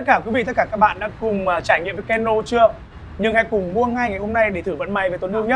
tất cả quý vị, tất cả các bạn đã cùng trải nghiệm với Keno chưa? Nhưng hãy cùng mua ngay ngày hôm nay để thử vận may với Tuấn Hương nhé.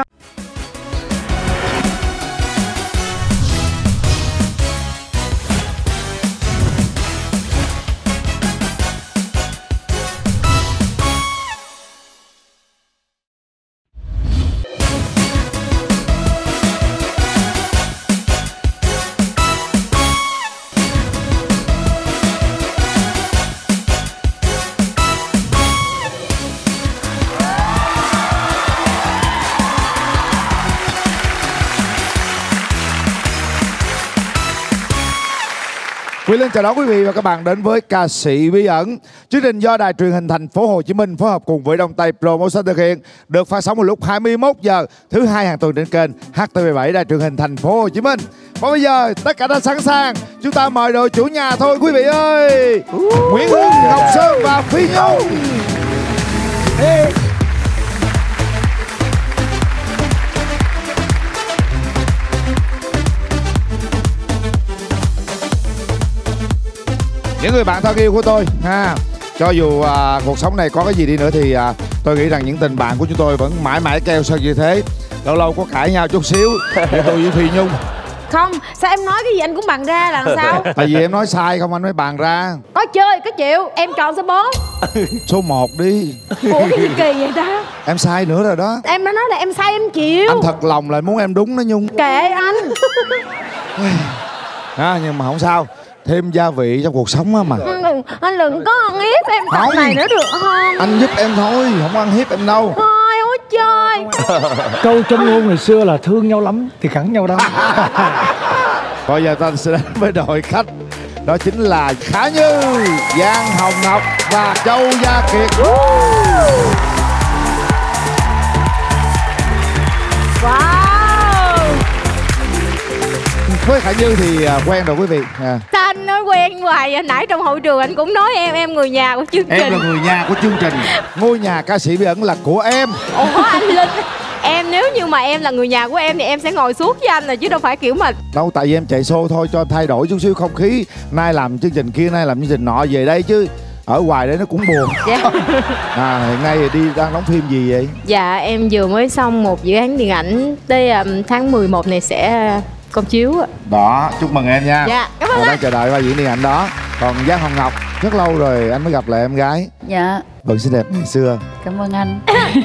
Quý Linh chào đón quý vị và các bạn đến với Ca sĩ Bí ẩn. Chương trình do Đài Truyền hình Thành phố Hồ Chí Minh phối hợp cùng với Đông Tây Promotion thực hiện, được phát sóng vào lúc 21 giờ thứ hai hàng tuần trên kênh HTV7 Đài Truyền hình Thành phố Hồ Chí Minh. Và bây giờ tất cả đã sẵn sàng, chúng ta mời đội chủ nhà thôi quý vị ơi. Nguyễn Hưng, Ngọc Sơn và Phi Nhung. Những người bạn thân yêu của tôi ha, cho dù cuộc sống này có cái gì đi nữa thì tôi nghĩ rằng những tình bạn của chúng tôi vẫn mãi mãi keo sơn như thế. Lâu lâu có cãi nhau chút xíu như tôi với Phi Nhung. Không, sao em nói cái gì anh cũng bàn ra là làm sao? Tại vì em nói sai không anh mới bàn ra. Có chơi, có chịu, em chọn số 4. Số 1 đi. Ủa cái gì kỳ vậy ta? Em sai nữa rồi đó. Em đã nói là em sai em chịu. Anh thật lòng là muốn em đúng đó Nhung. Kệ anh. Nhưng mà không sao, thêm gia vị trong cuộc sống á mà. Anh đừng có ăn hiếp em tập này nữa được không? Anh giúp em thôi, không ăn hiếp em đâu. Thôi không có chơi. Câu trong ngôn ngày xưa là thương nhau lắm thì cắn nhau đâu. Bây giờ ta sẽ đến với đội khách. Đó chính là Khả Như, Giang Hồng Ngọc và Châu Gia Kiệt. Wow. Với Khả Như thì quen rồi quý vị. Sao anh nói quen hoài vậy? Nãy trong hậu trường anh cũng nói em người nhà của chương trình. Em là người nhà của chương trình. Ngôi nhà ca sĩ Bí ẩn là của em. Ủa anh Linh, em nếu như mà em là người nhà của em thì em sẽ ngồi suốt với anh rồi chứ đâu phải kiểu mà. Đâu, tại vì em chạy show thôi cho thay đổi chút xíu không khí. Nay làm chương trình kia, nay làm chương trình nọ, về đây chứ ở ngoài đấy nó cũng buồn. Hiện nay thì đi đang đóng phim gì vậy? Dạ em vừa mới xong một dự án điện ảnh, tới tháng 11 này sẽ công chiếu. Đó, chúc mừng em nha. Dạ, cảm ơn anh. Đang chờ đợi vai diễn điện ảnh đó. Còn Giang Hồng Ngọc, rất lâu rồi anh mới gặp lại em gái. Dạ. Vẫn xinh đẹp ngày xưa. Cảm ơn anh.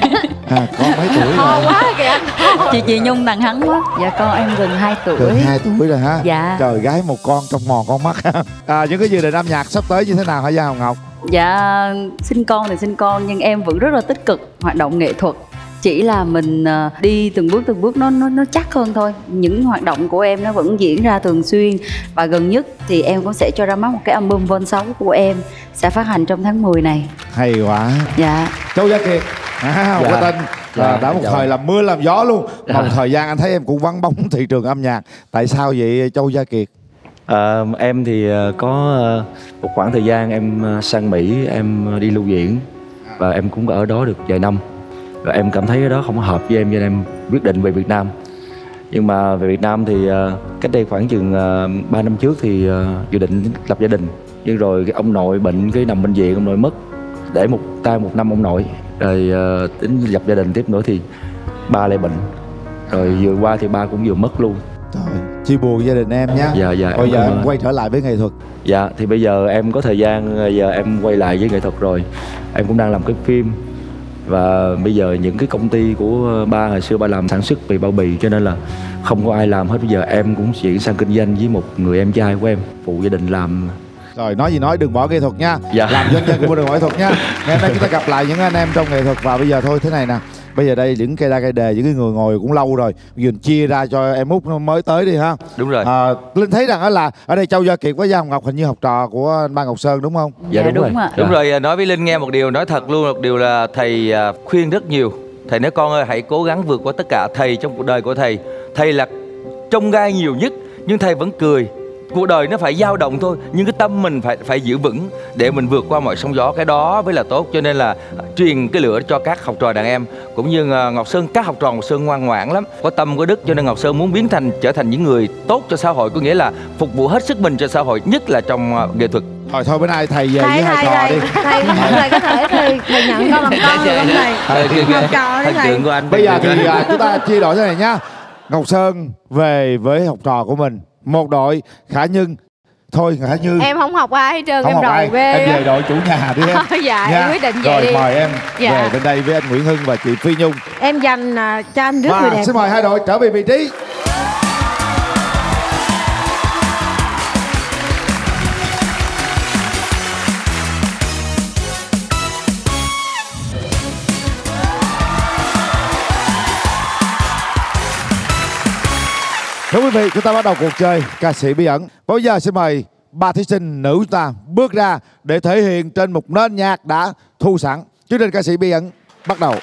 Con mấy tuổi rồi? Quá kìa anh. Chị Nhung tặng hắn quá. Dạ con em gần 2 tuổi. Gần 2 tuổi rồi hả? Dạ. Trời, gái một con trong mòn con mắt. Những cái dự định âm nhạc sắp tới như thế nào hả Giang Hồng Ngọc? Dạ sinh con thì sinh con nhưng em vẫn rất là tích cực hoạt động nghệ thuật. Chỉ là mình đi từng bước nó chắc hơn thôi. Những hoạt động của em nó vẫn diễn ra thường xuyên. Và gần nhất thì em cũng sẽ cho ra mắt một cái album Vol 6 của em, sẽ phát hành trong tháng 10 này. Hay quá. Dạ. Châu Gia Kiệt, một cái tên đã một thời làm mưa làm gió luôn. Một thời gian anh thấy em cũng vắng bóng thị trường âm nhạc. Tại sao vậy Châu Gia Kiệt? Em thì có một khoảng thời gian em sang Mỹ, em đi lưu diễn. Và em cũng ở đó được vài năm. Và em cảm thấy cái đó không hợp với em, cho nên em quyết định về Việt Nam. Nhưng mà về Việt Nam thì cách đây khoảng chừng 3 năm trước thì dự định lập gia đình. Nhưng rồi cái ông nội bệnh, cái nằm bệnh viện, ông nội mất. Để một năm ông nội. Rồi tính lập gia đình tiếp nữa thì ba lại bệnh. Rồi vừa qua thì ba cũng vừa mất luôn. Trời, chia buồn gia đình em nhé. Dạ. Bây giờ em quay trở lại với nghệ thuật. Dạ, thì bây giờ em có thời gian, giờ em quay lại với nghệ thuật rồi. Em cũng đang làm cái phim. Và bây giờ những cái công ty của ba hồi xưa ba làm sản xuất về bao bì, cho nên là không có ai làm hết. Bây giờ em cũng chuyển sang kinh doanh với một người em trai của em, phụ gia đình làm. Rồi nói gì nói, đừng bỏ nghệ thuật nha. Dạ. Làm doanh nhân của đừng bỏ nghệ thuật nha. Ngày hôm nay chúng ta gặp lại những anh em trong nghệ thuật. Và bây giờ thôi thế này nè, bây giờ đây những cây đa cây đề, những cái người ngồi cũng lâu rồi, bây giờ chia ra cho em Út mới tới đi ha. Đúng rồi. Linh thấy rằng là ở đây Châu Gia Kiệt với Giang Hồng Ngọc hình như học trò của anh Ba Ngọc Sơn đúng không? Dạ đúng rồi. Đúng rồi, nói với Linh nghe một điều, nói thật luôn một điều là thầy khuyên rất nhiều. Thầy nói con ơi hãy cố gắng vượt qua tất cả. Thầy trong cuộc đời của thầy là trông gai nhiều nhất nhưng thầy vẫn cười. Cuộc đời nó phải dao động thôi, nhưng cái tâm mình phải giữ vững để mình vượt qua mọi sóng gió, cái đó mới là tốt. Cho nên là truyền cái lửa cho các học trò đàn em, cũng như Ngọc Sơn, các học trò Ngọc Sơn ngoan ngoãn lắm, có tâm có đức, cho nên Ngọc Sơn muốn trở thành những người tốt cho xã hội, có nghĩa là phục vụ hết sức mình cho xã hội, nhất là trong nghệ thuật. Rồi thôi bữa nay thầy về với hai trò đi. Thầy có thể thầy nhận con làm con được không thầy? Học trò đấy thầy. Của anh Bây giờ thì chúng ta chia đội thế này nhá. Ngọc Sơn về với học trò của mình, một đội. Khả Nhân thôi, Khả Như Em không học ai hết trơn, không em học ai. rầu ghê. Em về đội chủ nhà đi em. Dạ, nha. em quyết định vậy rồi đi. mời em Dạ. về bên đây với anh Nguyễn Hưng và chị Phi Nhung. Em dành cho anh rất người Và đẹp. xin mời hai đội trở về vị trí. Thưa quý vị, chúng ta bắt đầu cuộc chơi ca sĩ bí ẩn. Bây giờ xin mời ba thí sinh nữ chúng ta bước ra để thể hiện trên một nền nhạc đã thu sẵn. Chương trình ca sĩ bí ẩn bắt đầu.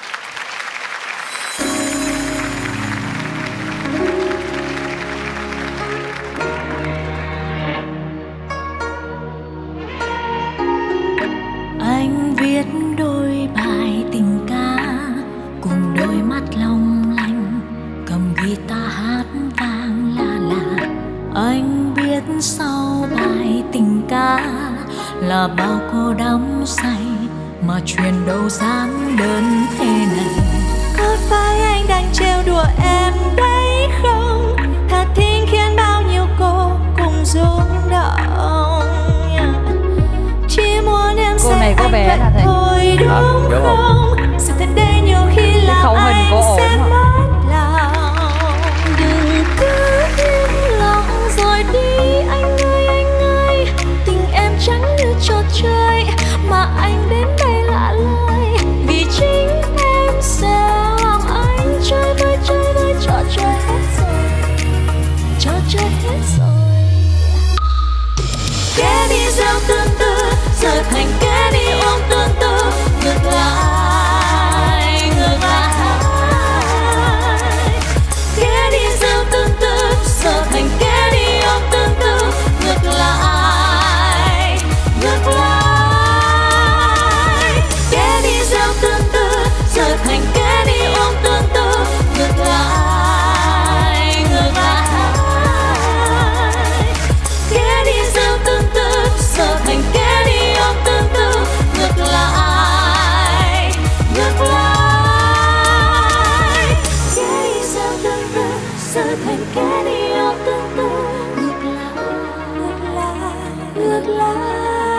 Anh viết đôi bài tình ca cùng đôi mắt long lanh, cầm guitar hát vang la la. Anh biết sau bài tình ca là bao cô đắm say, mà chuyện đâu dám đơn thế này. Có phải anh đang trêu đùa em đấy không? Thật thinh khiến bao nhiêu cô cùng rung động. Chỉ muốn em Cô này có vẻ là thầy thôi đúng không? Sự thật đây nhiều khi là khẩu hình anh cô ổn sẽ mà. mất lòng. Đừng cứ im lặng rồi đi anh ơi, tình em chẳng như trò chơi mà anh đến đây lạ lời. Vì chính em sẽ làm anh chơi với trò chơi hết rồi, trò chơi hết rồi. Kẻ đi gieo tương tư giờ thành kẻ đi ôm tương tư, ngược lại kẻ đi gieo tương tư giờ thành kẻ đi ôm tương tư, ngược lại kẻ đi gieo tương tư giờ thành kẻ đi ôm tương tư, ngược lại kẻ đi gieo tương tư giờ thành kẻ đi ôm tương tư, ngược lại kẻ đi gieo tương tư giờ thành kẻ đi ôm tương tư, ngược lại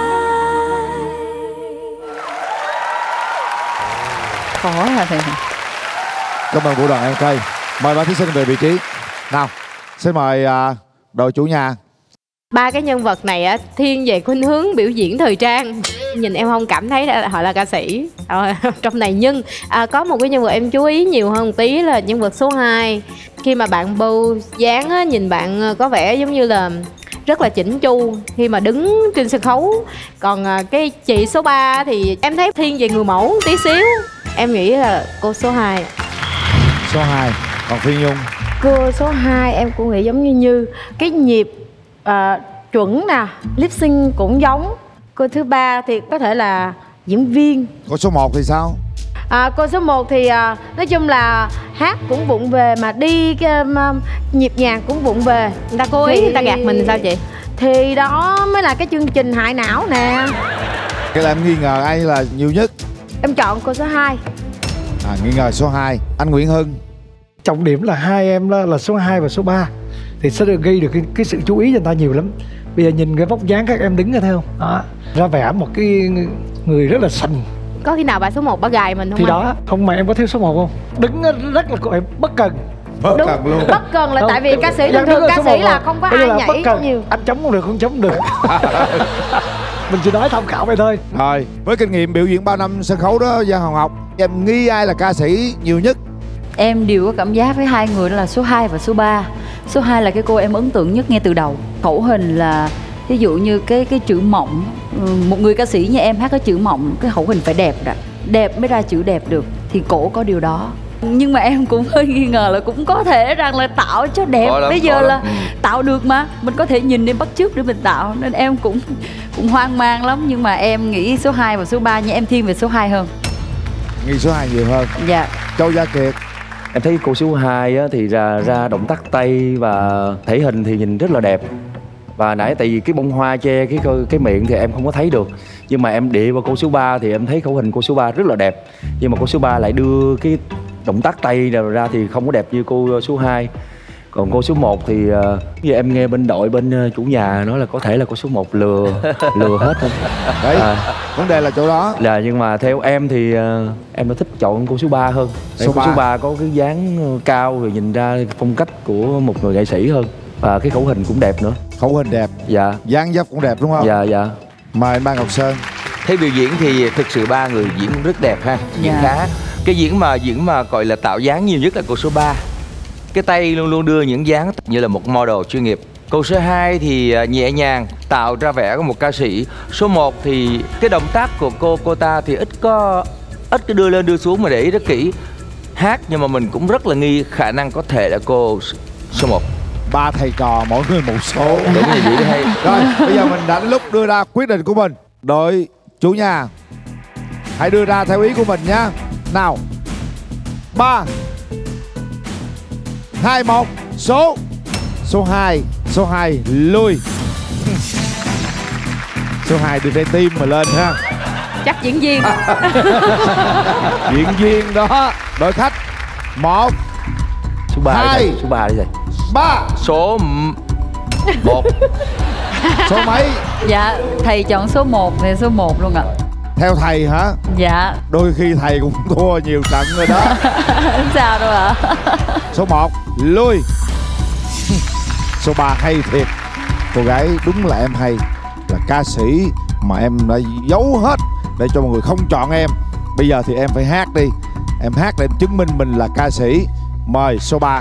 khó hả thầy? Cảm ơn vũ đoàn em Cây. Mời ba thí sinh về vị trí. Nào, xin mời đội chủ nhà. Ba cái nhân vật này á thiên về khuynh hướng biểu diễn thời trang, nhìn em không cảm thấy họ là ca sĩ trong này. Nhưng có một cái nhân vật em chú ý nhiều hơn một tí là nhân vật số 2. Khi mà bạn bâu dáng á, nhìn bạn có vẻ giống như là rất là chỉnh chu khi mà đứng trên sân khấu. Còn cái chị số 3 thì em thấy thiên về người mẫu tí xíu. Em nghĩ là cô số 2. Số 2. Còn Phi Nhung. Cô số 2 em cũng nghĩ giống như cái nhịp chuẩn nè, lip sync cũng giống. Cô thứ 3 thì có thể là diễn viên. Cô số 1 thì sao? Cô số 1 thì nói chung là hát cũng vụng về mà đi nhịp nhàng cũng vụng về. Người ta cố ý người ta gạt mình sao chị? Thì đó mới là cái chương trình hại não nè. Cái là em nghi ngờ ai là nhiều nhất? Em chọn cô số 2. Nghi ngờ số 2. Anh Nguyễn Hưng. Trọng điểm là hai em là số 2 và số 3 thì sẽ được gây được cái sự chú ý cho người ta nhiều lắm. Bây giờ nhìn cái vóc dáng các em đứng ra thấy không? Đó, ra vẻ một cái người rất là sành. Có khi nào bà số 1 bà gài mình không? Thì anh? đó, không mà em có thiếu số 1 không? Đứng rất là em bất cần. Bất cần luôn. Bất cần là Không, tại vì ca sĩ em thường đứng ca số sĩ 1 là rồi. không có Bây giờ ai là bất nhảy cần. nhiều. Anh chống không được, không chống được. Mình chỉ nói tham khảo vậy thôi. Rồi, với kinh nghiệm biểu diễn bao năm sân khấu đó Giang Hồng Ngọc, em nghi ai là ca sĩ nhiều nhất? Em đều có cảm giác với hai người đó là số 2 và số 3. Số 2 là cái cô em ấn tượng nhất ngay từ đầu. Khẩu hình là ví dụ như cái chữ mộng, một người ca sĩ như em hát cái chữ mộng, cái khẩu hình phải đẹp đã. Đẹp mới ra chữ đẹp được, thì cổ có điều đó. Nhưng mà em cũng hơi nghi ngờ là cũng có thể rằng là tạo cho đẹp. Bây giờ là tạo được mà, mình có thể nhìn để bắt chước để mình tạo. Nên em cũng hoang mang lắm. Nhưng mà em nghĩ số 2 và số 3, nhưng em thiên về số 2 hơn. Nghi số 2 nhiều hơn. Dạ. Châu Gia Kiệt. Em thấy cô số 2 á, thì ra động tác tay và thể hình thì nhìn rất là đẹp. Và nãy tại vì cái bông hoa che cái miệng thì em không có thấy được. Nhưng mà em địa vào cô số 3 thì em thấy khẩu hình cô số 3 rất là đẹp. Nhưng mà cô số 3 lại đưa cái động tác tay ra thì không có đẹp như cô số 2. Còn cô số 1 thì như em nghe bên đội bên chủ nhà nói là có thể là cô số 1 lừa hết không? Đấy, vấn đề là chỗ đó. Là nhưng mà theo em thì em đã thích chọn cô số 3 hơn. Cô số 3 có cái dáng cao rồi nhìn ra phong cách của một người nghệ sĩ hơn. Và cái khẩu hình cũng đẹp nữa. Khẩu hình đẹp. Dạ. Dáng dấp cũng đẹp đúng không? Dạ dạ. Mời anh Ba Ngọc Sơn. Thấy biểu diễn thì thực sự ba người diễn rất đẹp ha. Diễn khá. Cái diễn mà gọi là tạo dáng nhiều nhất là cô số 3. Cái tay luôn luôn đưa những dáng như là một model chuyên nghiệp. Cô số 2 thì nhẹ nhàng tạo ra vẻ của một ca sĩ. Số 1 thì cái động tác của cô ta thì ít cái đưa lên đưa xuống mà để ý rất kỹ. Hát nhưng mà mình cũng rất là nghi khả năng có thể là cô số 1. 3 thầy trò mỗi người một số. Đúng như vậy hay. Rồi bây giờ mình đã đến lúc đưa ra quyết định của mình. Đội chủ nhà hãy đưa ra theo ý của mình nhá. Nào 3 2 1 số 2. Số 2 lui. Số 2 đưa trái tim mà lên ha. Chắc diễn viên. Diễn viên đó. Đội khách 1 Số 3 2 Số 3 đi thầy. 3 Số 1. Số mấy? Dạ, thầy chọn số 1 thì số 1 luôn ạ. Theo thầy hả? Dạ. Đôi khi thầy cũng thua nhiều trận rồi đó. Không sao đâu ạ. Số 1 lui. Số 3 hay thiệt. Cô gái đúng là em hay. Là ca sĩ mà em đã giấu hết để cho mọi người không chọn em. Bây giờ thì em phải hát đi. Em hát để em chứng minh mình là ca sĩ. Mời số 3.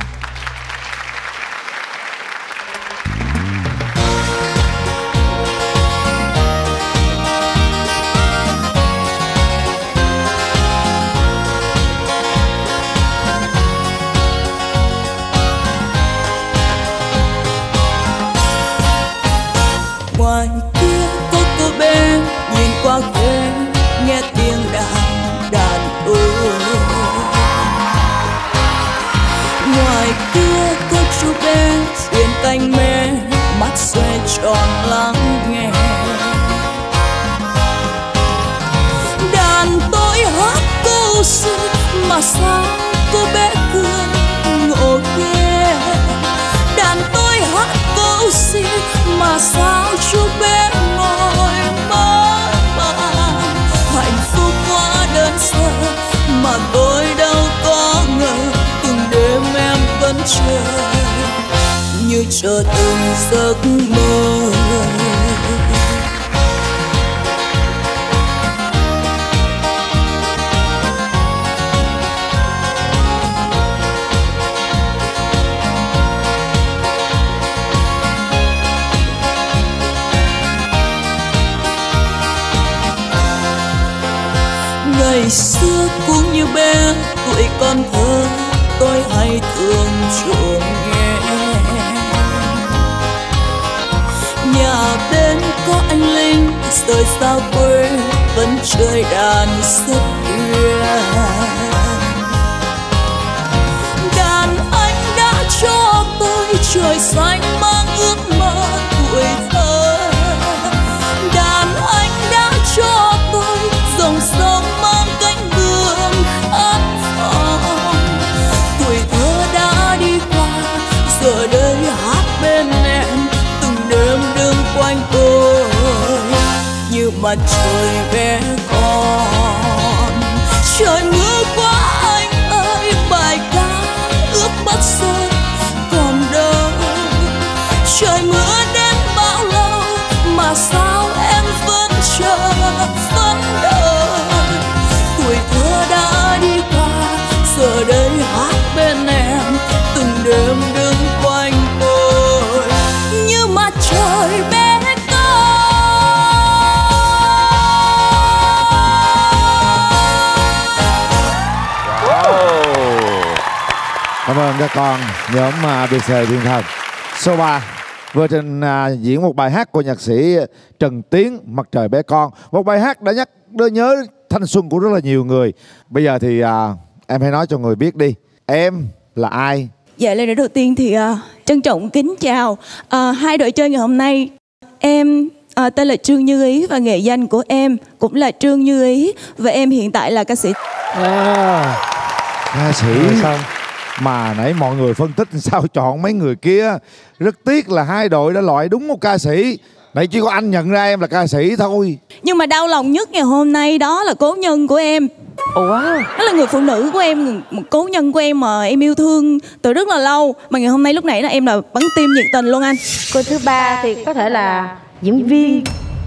Ngoài kia có cô bé nhìn qua khe nghe tiếng đàn ôi. Ngoài kia có chú bé xuyên cánh mê mắt xoay tròn lắng nghe. Đàn tôi hát câu xưa mà sao cô bé cười ngộ ghê. Đàn tôi hát câu xưa mà sao chú bé ngồi mơ màng. Hạnh phúc quá đơn sơ mà tôi đâu có ngờ từng đêm em vẫn chờ như chờ từng giấc mơ. Ngày xưa cũng như bé tuổi con thơ tôi hay thường trộm nghe. Nhà bên có anh Linh rời xa quê vẫn chơi đàn rất uyên. Đàn anh đã cho tôi trời xanh mang ước mơ tuổi thơ. Đàn anh đã cho tôi dòng sông mang cánh buồm khát vọng. Tuổi thơ đã đi qua giờ đây hát bên em từng đêm đêm quanh tôi như mặt trời bé con. Trời mưa quá anh ơi bài ca ướt mắt rơi còn đâu. Trời mưa đến bao lâu mà sao em vẫn chờ vẫn đợi. Tuổi thơ đã đi qua giờ đây hát bên em từng đêm đứng quanh tôi như mặt trời bé con. Cảm ơn các con nhóm BC Thiên Thần. Số 3 vừa trình diễn một bài hát của nhạc sĩ Trần Tiến, Mặt Trời Bé Con. Một bài hát đã nhớ thanh xuân của rất là nhiều người. Bây giờ thì em hãy nói cho người biết đi, em là ai? Dạ, lời nói đầu tiên thì trân trọng kính chào hai đội chơi ngày hôm nay. Em tên là Trương Như Ý và nghệ danh của em cũng là Trương Như Ý. Và em hiện tại là ca sĩ. Ca sĩ sao? Mà nãy mọi người phân tích sao chọn mấy người kia. Rất tiếc là hai đội đã loại đúng một ca sĩ. Nãy chỉ có anh nhận ra em là ca sĩ thôi. Nhưng mà đau lòng nhất ngày hôm nay đó là cố nhân của em. Wow. Đó là người phụ nữ của em, một cố nhân của em mà em yêu thương từ rất là lâu. Mà ngày hôm nay lúc nãy là em là bắn tim nhiệt tình luôn anh. Cô thứ ba thì có thể là diễn viên.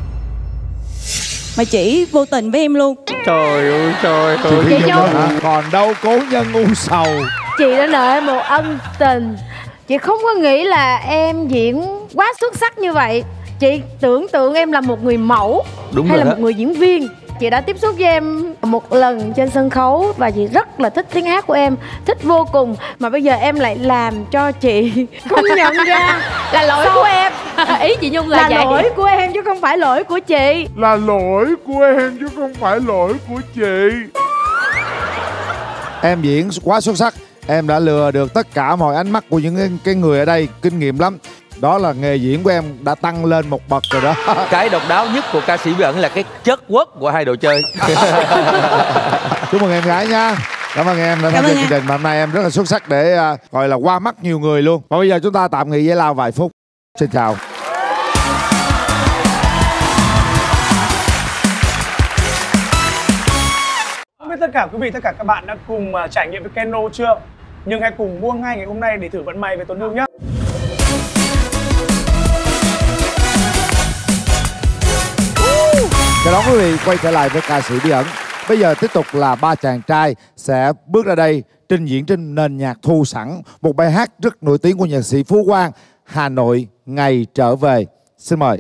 Mà chỉ vô tình với em luôn. Trời ơi trời ơi. Chị Nhung, còn đâu cố nhân u sầu. chị đã nợ em một ân tình. Chị không có nghĩ là em diễn quá xuất sắc như vậy. Chị tưởng tượng em là một người mẫu. Đúng hay rồi là đó. một người diễn viên. Chị đã tiếp xúc với em một lần trên sân khấu và chị rất là thích tiếng hát của em, thích vô cùng. Mà bây giờ em lại làm cho chị không nhận ra Là lỗi của em. Ý chị Nhung là vậy. lỗi của em chứ không phải lỗi của chị. Là lỗi của em chứ không phải lỗi của chị. Em diễn quá xuất sắc. Em đã lừa được tất cả mọi ánh mắt của những cái người ở đây. Kinh nghiệm lắm. Đó là nghề diễn của em đã tăng lên một bậc rồi đó. Cái độc đáo nhất của ca sĩ Bí Ẩn là cái chất quốc của hai đội chơi. Chúc mừng em gái nha. Cảm ơn em đã tham gia chương trình. Hôm nay em rất là xuất sắc để gọi là qua mắt nhiều người luôn. Và bây giờ chúng ta tạm nghỉ giải lao vài phút. Xin chào. Không biết tất cả quý vị, tất cả các bạn đã cùng trải nghiệm với Keno chưa? Nhưng hãy cùng mua ngay ngày hôm nay để thử vận may với Tuấn Hương nhé. Chào đón quý vị quay trở lại với ca sĩ Bí Ẩn. Bây giờ tiếp tục là ba chàng trai sẽ bước ra đây trình diễn trên nền nhạc thu sẵn một bài hát rất nổi tiếng của nhạc sĩ Phú Quang, Hà Nội Ngày Trở Về. Xin mời.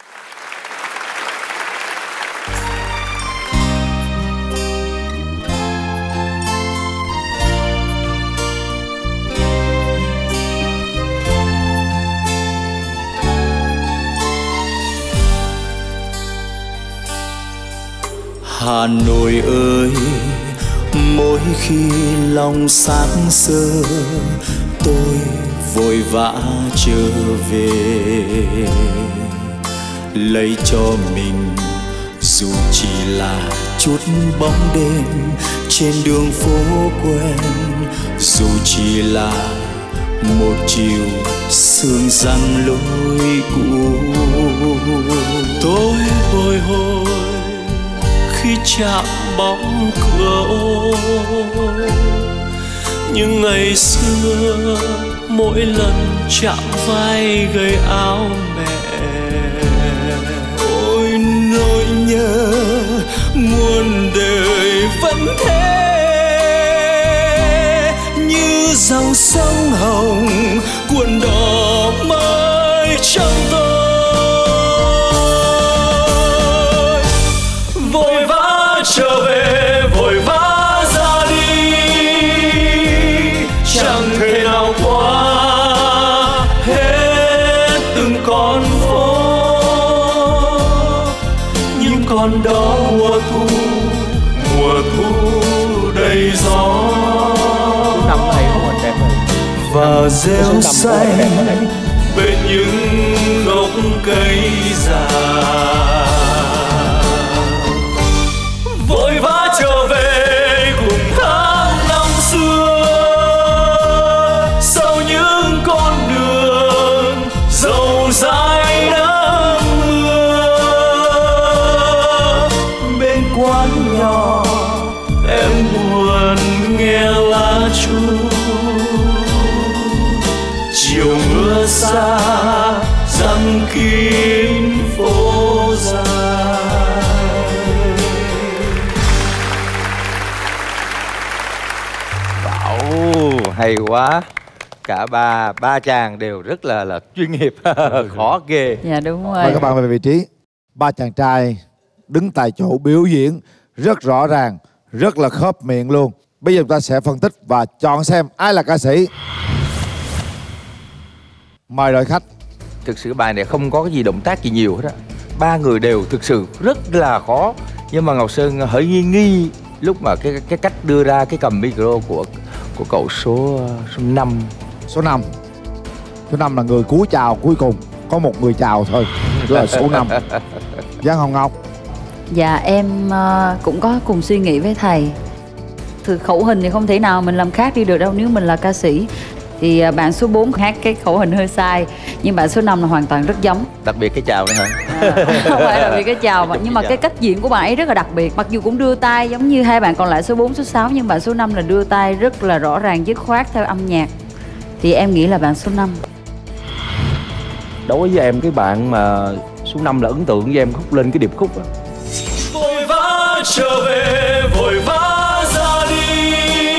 Hà Nội ơi, mỗi khi lòng xác xơ tôi vội vã trở về, lấy cho mình dù chỉ là chút bóng đêm trên đường phố quen, dù chỉ là một chiều sương răng lối cũ. Tôi bồi hồi khi chạm bóng cửa ô, nhưng ngày xưa mỗi lần chạm vai gầy áo mẹ, ôi nỗi nhớ muôn đời vẫn thế, như dòng sông Hồng cuộn đỏ mãi trong tôi. Vội vã trở về, vội vã ra đi, chẳng thể nào qua hết từng con phố, nhưng còn đó mùa thu đầy gió và rêu xanh bên những gốc cây già. Vội vã trở về cùng tháng năm xưa, sau những con đường rộng rãi nắng mưa, bên quán nhỏ em buồn nghe lá chuông, chiều mưa xa răng kín phố dài. Hay quá. Cả ba chàng đều rất là chuyên nghiệp. Khó ghê. Dạ đúng rồi. Mời các bạn về vị trí. Ba chàng trai đứng tại chỗ biểu diễn rất rõ ràng, rất là khớp miệng luôn. Bây giờ chúng ta sẽ phân tích và chọn xem ai là ca sĩ. Mời đội khách. Thực sự bài này không có cái gì động tác gì nhiều hết á. Ba người đều thực sự rất là khó. Nhưng mà Ngọc Sơn hơi nghi lúc mà cái cách đưa ra cái cầm micro của cậu số 5 Số 5. Số 5 là người cuối chào cuối cùng. Có một người chào thôi, đó là số 5. Giang Hồng Ngọc. Dạ em cũng có cùng suy nghĩ với thầy. Từ khẩu hình thì không thể nào mình làm khác đi được đâu nếu mình là ca sĩ. Thì bạn số 4 hát cái khẩu hình hơi sai, nhưng bạn số 5 là hoàn toàn rất giống. Đặc biệt cái chào nữa hả? Không phải là vì cái chào mà nhưng mà cái cách diễn của bạn ấy rất là đặc biệt. Mặc dù cũng đưa tay giống như hai bạn còn lại số 4, số 6, nhưng bạn số 5 là đưa tay rất là rõ ràng, dứt khoát theo âm nhạc. Thì em nghĩ là bạn số 5. Đối với em, cái bạn mà số 5 là ấn tượng với em, khúc lên cái điệp khúc á. Vội vã trở về, vội vã ra đi.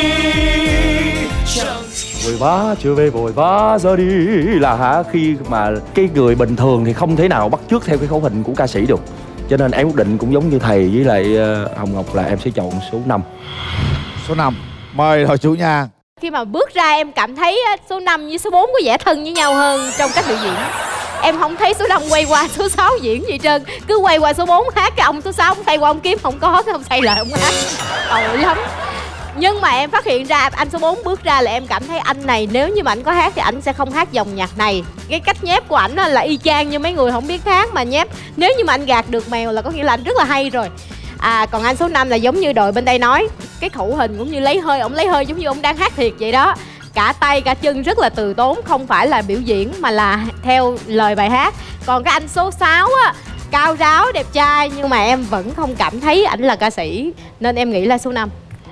Vội vã trở về, vội vã ra đi là hả, khi mà cái người bình thường thì không thể nào bắt chước theo cái khẩu hình của ca sĩ được. Cho nên em quyết định cũng giống như thầy với lại Hồng Ngọc là em sẽ chọn số 5. Số 5. Mời đội chủ nhà. Khi mà bước ra em cảm thấy số 5 với số 4 có vẻ thân với nhau hơn trong cách biểu diễn. Em không thấy số 5 quay qua số 6 diễn gì trơn. Cứ quay qua số 4 hát, cái ông số 6 ông thay qua ông kiếm không có, cái ông thay lại ông hát. Tội lắm. Nhưng mà em phát hiện ra anh số 4 bước ra là em cảm thấy anh này nếu như mà anh có hát thì anh sẽ không hát dòng nhạc này. Cái cách nhép của ảnh là y chang như mấy người không biết hát mà nhép. Nếu như mà anh gạt được mèo là có nghĩa là anh rất là hay rồi. Còn anh số 5 là giống như đội bên đây nói, cái khẩu hình cũng như lấy hơi, ông lấy hơi giống như ông đang hát thiệt vậy đó. Cả tay cả chân rất là từ tốn, không phải là biểu diễn mà là theo lời bài hát. Còn cái anh số 6 á, cao ráo đẹp trai nhưng mà em vẫn không cảm thấy ảnh là ca sĩ, nên em nghĩ là số 5.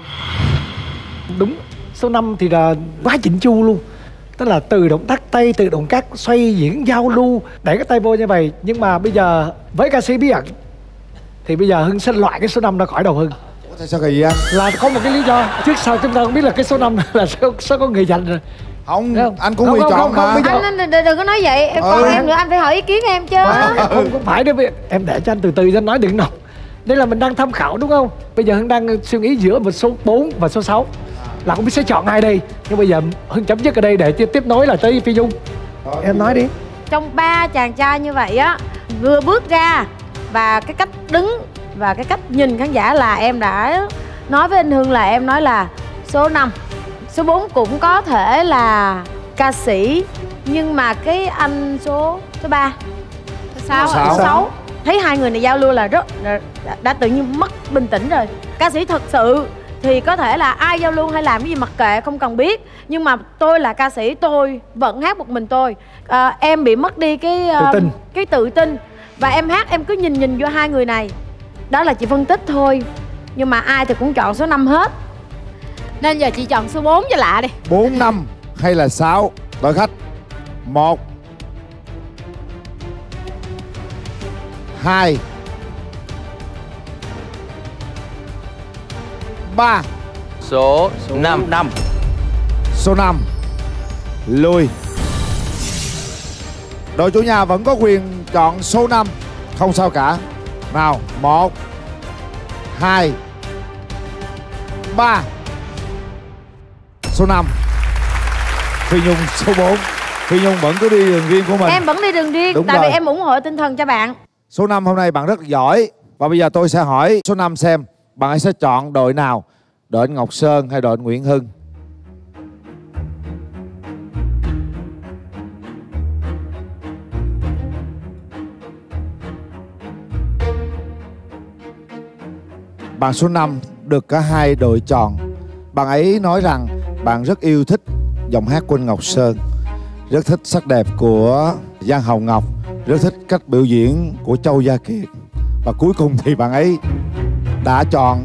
Đúng, số 5 thì là quá chỉnh chu luôn. Tức là từ động tác tay, từ động tác xoay diễn giao lưu, đẩy cái tay vô như vậy. Nhưng mà bây giờ với ca sĩ bí ẩn thì bây giờ Hưng sẽ loại cái số 5 ra khỏi đầu Hưng. Tại sao kỳ vậy anh? Là có một cái lý do. Trước sau chúng ta không biết là cái số 5 là sẽ có người giành rồi. Không, anh cũng bị chọn mà. Anh đừng có nói vậy, em còn em nữa, anh phải hỏi ý kiến em chứ. Không phải đâu, em để cho anh từ từ cho anh nói đừng nào. Đây là mình đang tham khảo đúng không? Bây giờ Hưng đang suy nghĩ giữa một số 4 và số 6. Là không biết sẽ chọn ai đây. Nhưng bây giờ Hưng chấm dứt ở đây để tiếp nối là tới Phi Nhung. Em nói đi. Trong 3 chàng trai như vậy á, vừa bước ra và cái cách đứng và cái cách nhìn khán giả là em đã nói với anh Hưng là em nói là số 5. Số 4 cũng có thể là ca sĩ, nhưng mà cái anh số 3, số 6 thấy hai người này giao lưu là đã tự nhiên mất bình tĩnh rồi. Ca sĩ thật sự thì có thể là ai giao lưu hay làm cái gì mặc kệ, không cần biết. Nhưng mà tôi là ca sĩ, tôi vẫn hát một mình tôi. Em bị mất đi cái tự tin. Và em hát em cứ nhìn vô hai người này. Đó là chị phân tích thôi. Nhưng mà ai thì cũng chọn số 5 hết. Nên giờ chị chọn số 4 cho lạ đi. 4, 5 hay là 6? Đội khách 1 2 3. Số 5. Số 5 lùi. Đội chủ nhà vẫn có quyền chọn số 5. Không sao cả. Nào, 1 2 3. Số 5 Phi Nhung số 4. Phi Nhung vẫn cứ đi đường riêng của mình. Em vẫn đi đường riêng. Đúng tại rồi. vì em ủng hộ tinh thần cho bạn. Số 5 hôm nay bạn rất giỏi. Và bây giờ tôi sẽ hỏi số 5 xem bạn ấy sẽ chọn đội nào, đội anh Ngọc Sơn hay đội anh Nguyễn Hưng? Bạn số 5 được cả hai đội chọn. Bạn ấy nói rằng bạn rất yêu thích giọng hát của anh Ngọc Sơn, rất thích sắc đẹp của Giang Hồng Ngọc, rất thích cách biểu diễn của Châu Gia Kiệt. Và cuối cùng thì bạn ấy đã chọn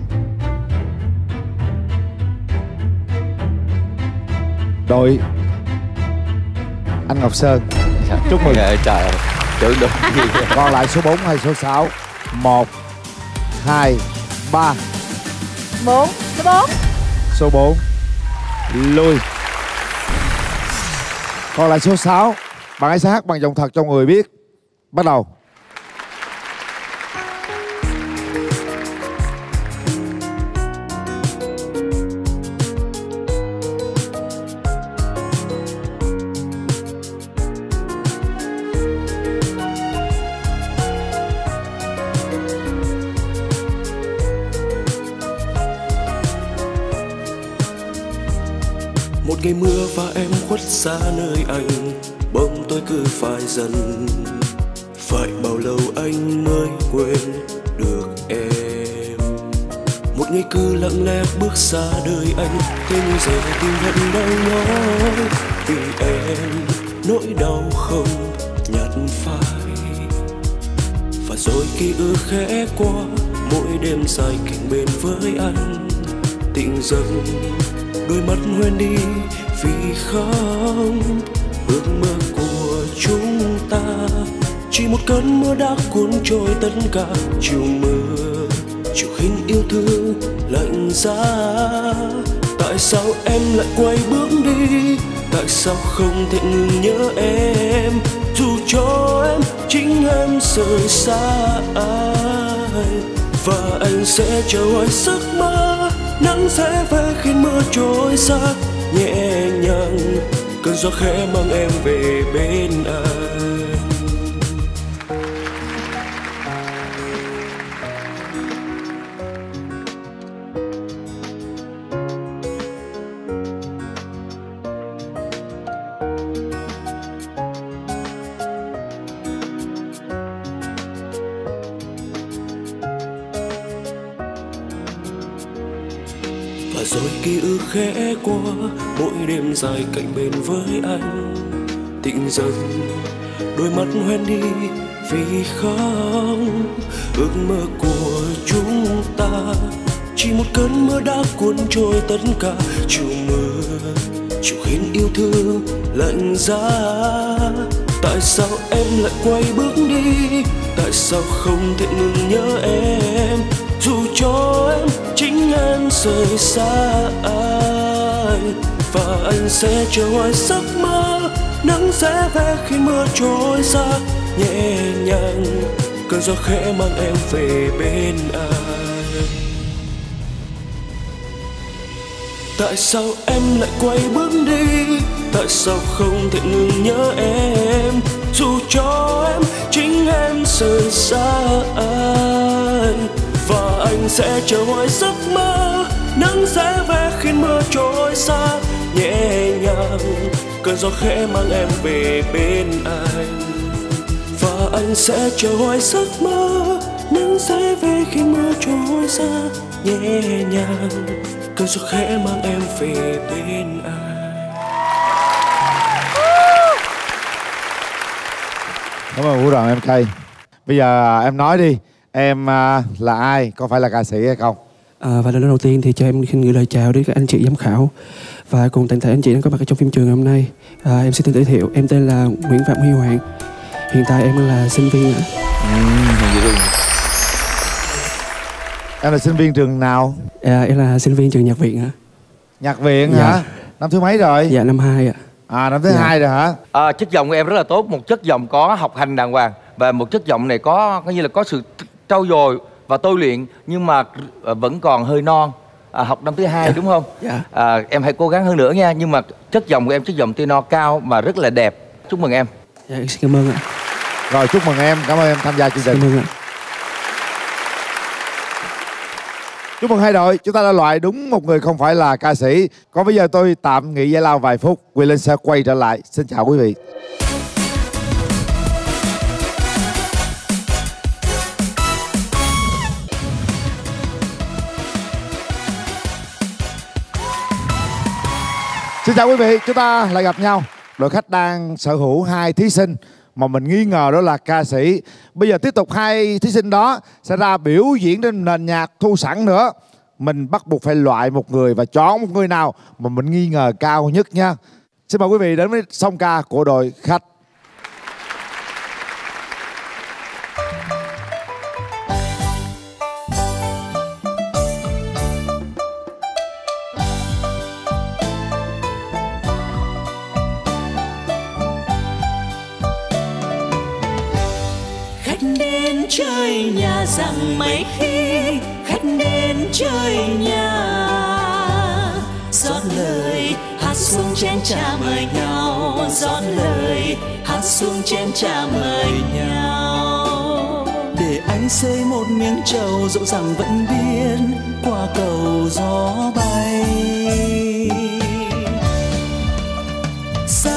đội anh Ngọc Sơn. Chúc mừng. Trời ơi, tưởng được gì. Còn lại số 4 hay số 6? 1 2 3. 4. Số 4. Số 4 lui. Còn lại số 6. Bạn ấy sẽ hát bằng giọng thật cho người biết. Bắt đầu. Một ngày mưa và em khuất xa nơi anh, bỗng tôi cứ phải dần. Phải bao lâu anh mới quên được em? Một ngày cứ lặng lẽ bước xa đời anh, thế nhưng giờ tim vẫn đang nói vì em nỗi đau không nhạt phai. Và rồi ký ức khẽ qua mỗi đêm dài cạnh bên với anh, tỉnh dần đôi mắt hoen đi vì không ước mơ của chúng ta. Chỉ một cơn mưa đã cuốn trôi tất cả, chiều mưa chiều khiến yêu thương lạnh giá. Tại sao em lại quay bước đi? Tại sao không thể ngừng nhớ em? Dù cho em chính em rời xa anh, và anh sẽ chờ hoài giấc mơ. Nắng sẽ về khi mưa trôi xa, nhẹ nhàng cơn gió khẽ mang em về bên anh. Và rồi ký ức khẽ qua mỗi đêm dài cạnh bên với anh, tỉnh dần đôi mắt hoen đi vì không ước mơ của chúng ta. Chỉ một cơn mưa đã cuốn trôi tất cả, chiều mưa chiều khiến yêu thương lạnh giá. Tại sao em lại quay bước đi? Tại sao không thể ngừng nhớ em? Dù cho em chính em rời xa anh, và anh sẽ chờ hoài giấc mơ. Nắng sẽ về khi mưa trôi xa, nhẹ nhàng cơn gió khẽ mang em về bên anh. Tại sao em lại quay bước đi? Tại sao không thể ngừng nhớ em? Dù cho em chính em rời xa anh, và anh sẽ chờ hoài giấc mơ. Nắng sẽ về khi mưa trôi xa, nhẹ nhàng cơn gió khẽ mang em về bên anh. Và anh sẽ chờ hoài giấc mơ. Nắng sẽ về khi mưa trôi xa, nhẹ nhàng cơn gió khẽ mang em về bên anh. Cảm ơn vũ đoàn em Cây. Bây giờ em nói đi, em là ai? Có phải là ca sĩ hay không? Và lần đầu tiên thì cho em xin gửi lời chào đến các anh chị giám khảo và cùng toàn thể anh chị đang có mặt trong phim trường hôm nay. Em xin tự giới thiệu, em tên là Nguyễn Phạm Huy Hoàng. Hiện tại em là sinh viên ạ. Em là sinh viên trường nào? Em là sinh viên trường Nhạc Viện ạ. Nhạc Viện Dạ. hả? Năm thứ mấy rồi? Dạ năm 2 ạ. Năm thứ 2 rồi hả? Chất giọng của em rất là tốt, một chất giọng có học hành đàng hoàng, và một chất giọng này có như là có sự trau dồi và tôi luyện, nhưng mà vẫn còn hơi non. Học năm thứ 2 đúng không? Dạ. Em hãy cố gắng hơn nữa nha. Nhưng mà chất giọng của em chất giọng tenor cao mà rất là đẹp. Chúc mừng em. Dạ, xin cảm ơn ạ. Rồi chúc mừng em, cảm ơn em tham gia chương trình. Cảm ơn ạ. Chúc mừng hai đội, chúng ta đã loại đúng một người không phải là ca sĩ. Còn bây giờ tôi tạm nghỉ giải lao vài phút, Quyền Linh sẽ quay trở lại. Xin chào quý vị. Xin chào quý vị, chúng ta lại gặp nhau. Đội khách đang sở hữu 2 thí sinh mà mình nghi ngờ đó là ca sĩ. Bây giờ tiếp tục 2 thí sinh đó sẽ ra biểu diễn trên nền nhạc thu sẵn nữa. Mình bắt buộc phải loại một người và chọn một người nào mà mình nghi ngờ cao nhất nha. Xin mời quý vị đến với song ca của đội khách. Chơi nhà rằng mấy khi khách đến chơi nhà, rót lời hát xuống chén trà mời nhau, rót lời hát xuống chén trà mời nhau. Để anh xây một miếng trầu dẫu rằng vẫn biên qua cầu gió bay.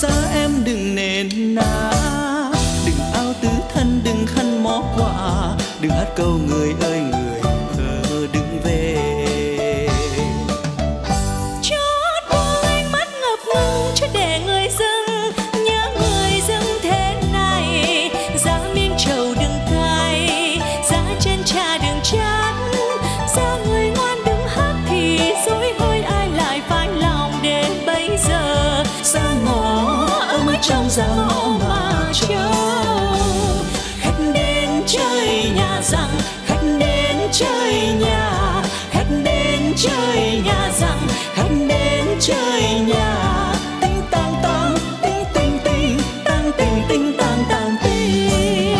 xa em đừng nền nà, đừng ao tứ thân, đừng khăn mó quà, đừng hát câu người ơi người đừng về. Chót buông ánh mắt ngập ngừng, chót để người dưng nhớ người dưng thế này. Giá miếng trầu đừng cay, giá chân trà đừng chát, giá người ngoan đừng hát thì dối hơi ai lại phải lòng đến bây giờ. Ra ngõ ở mới trong ra ngõ mà chờ, khách đến chơi nhà rằng, khách đến chơi nhà, khách đến chơi nhà rằng, khách đến chơi nhà. Tinh tang tang, tinh tinh tinh, tang tinh tinh tang tang tinh.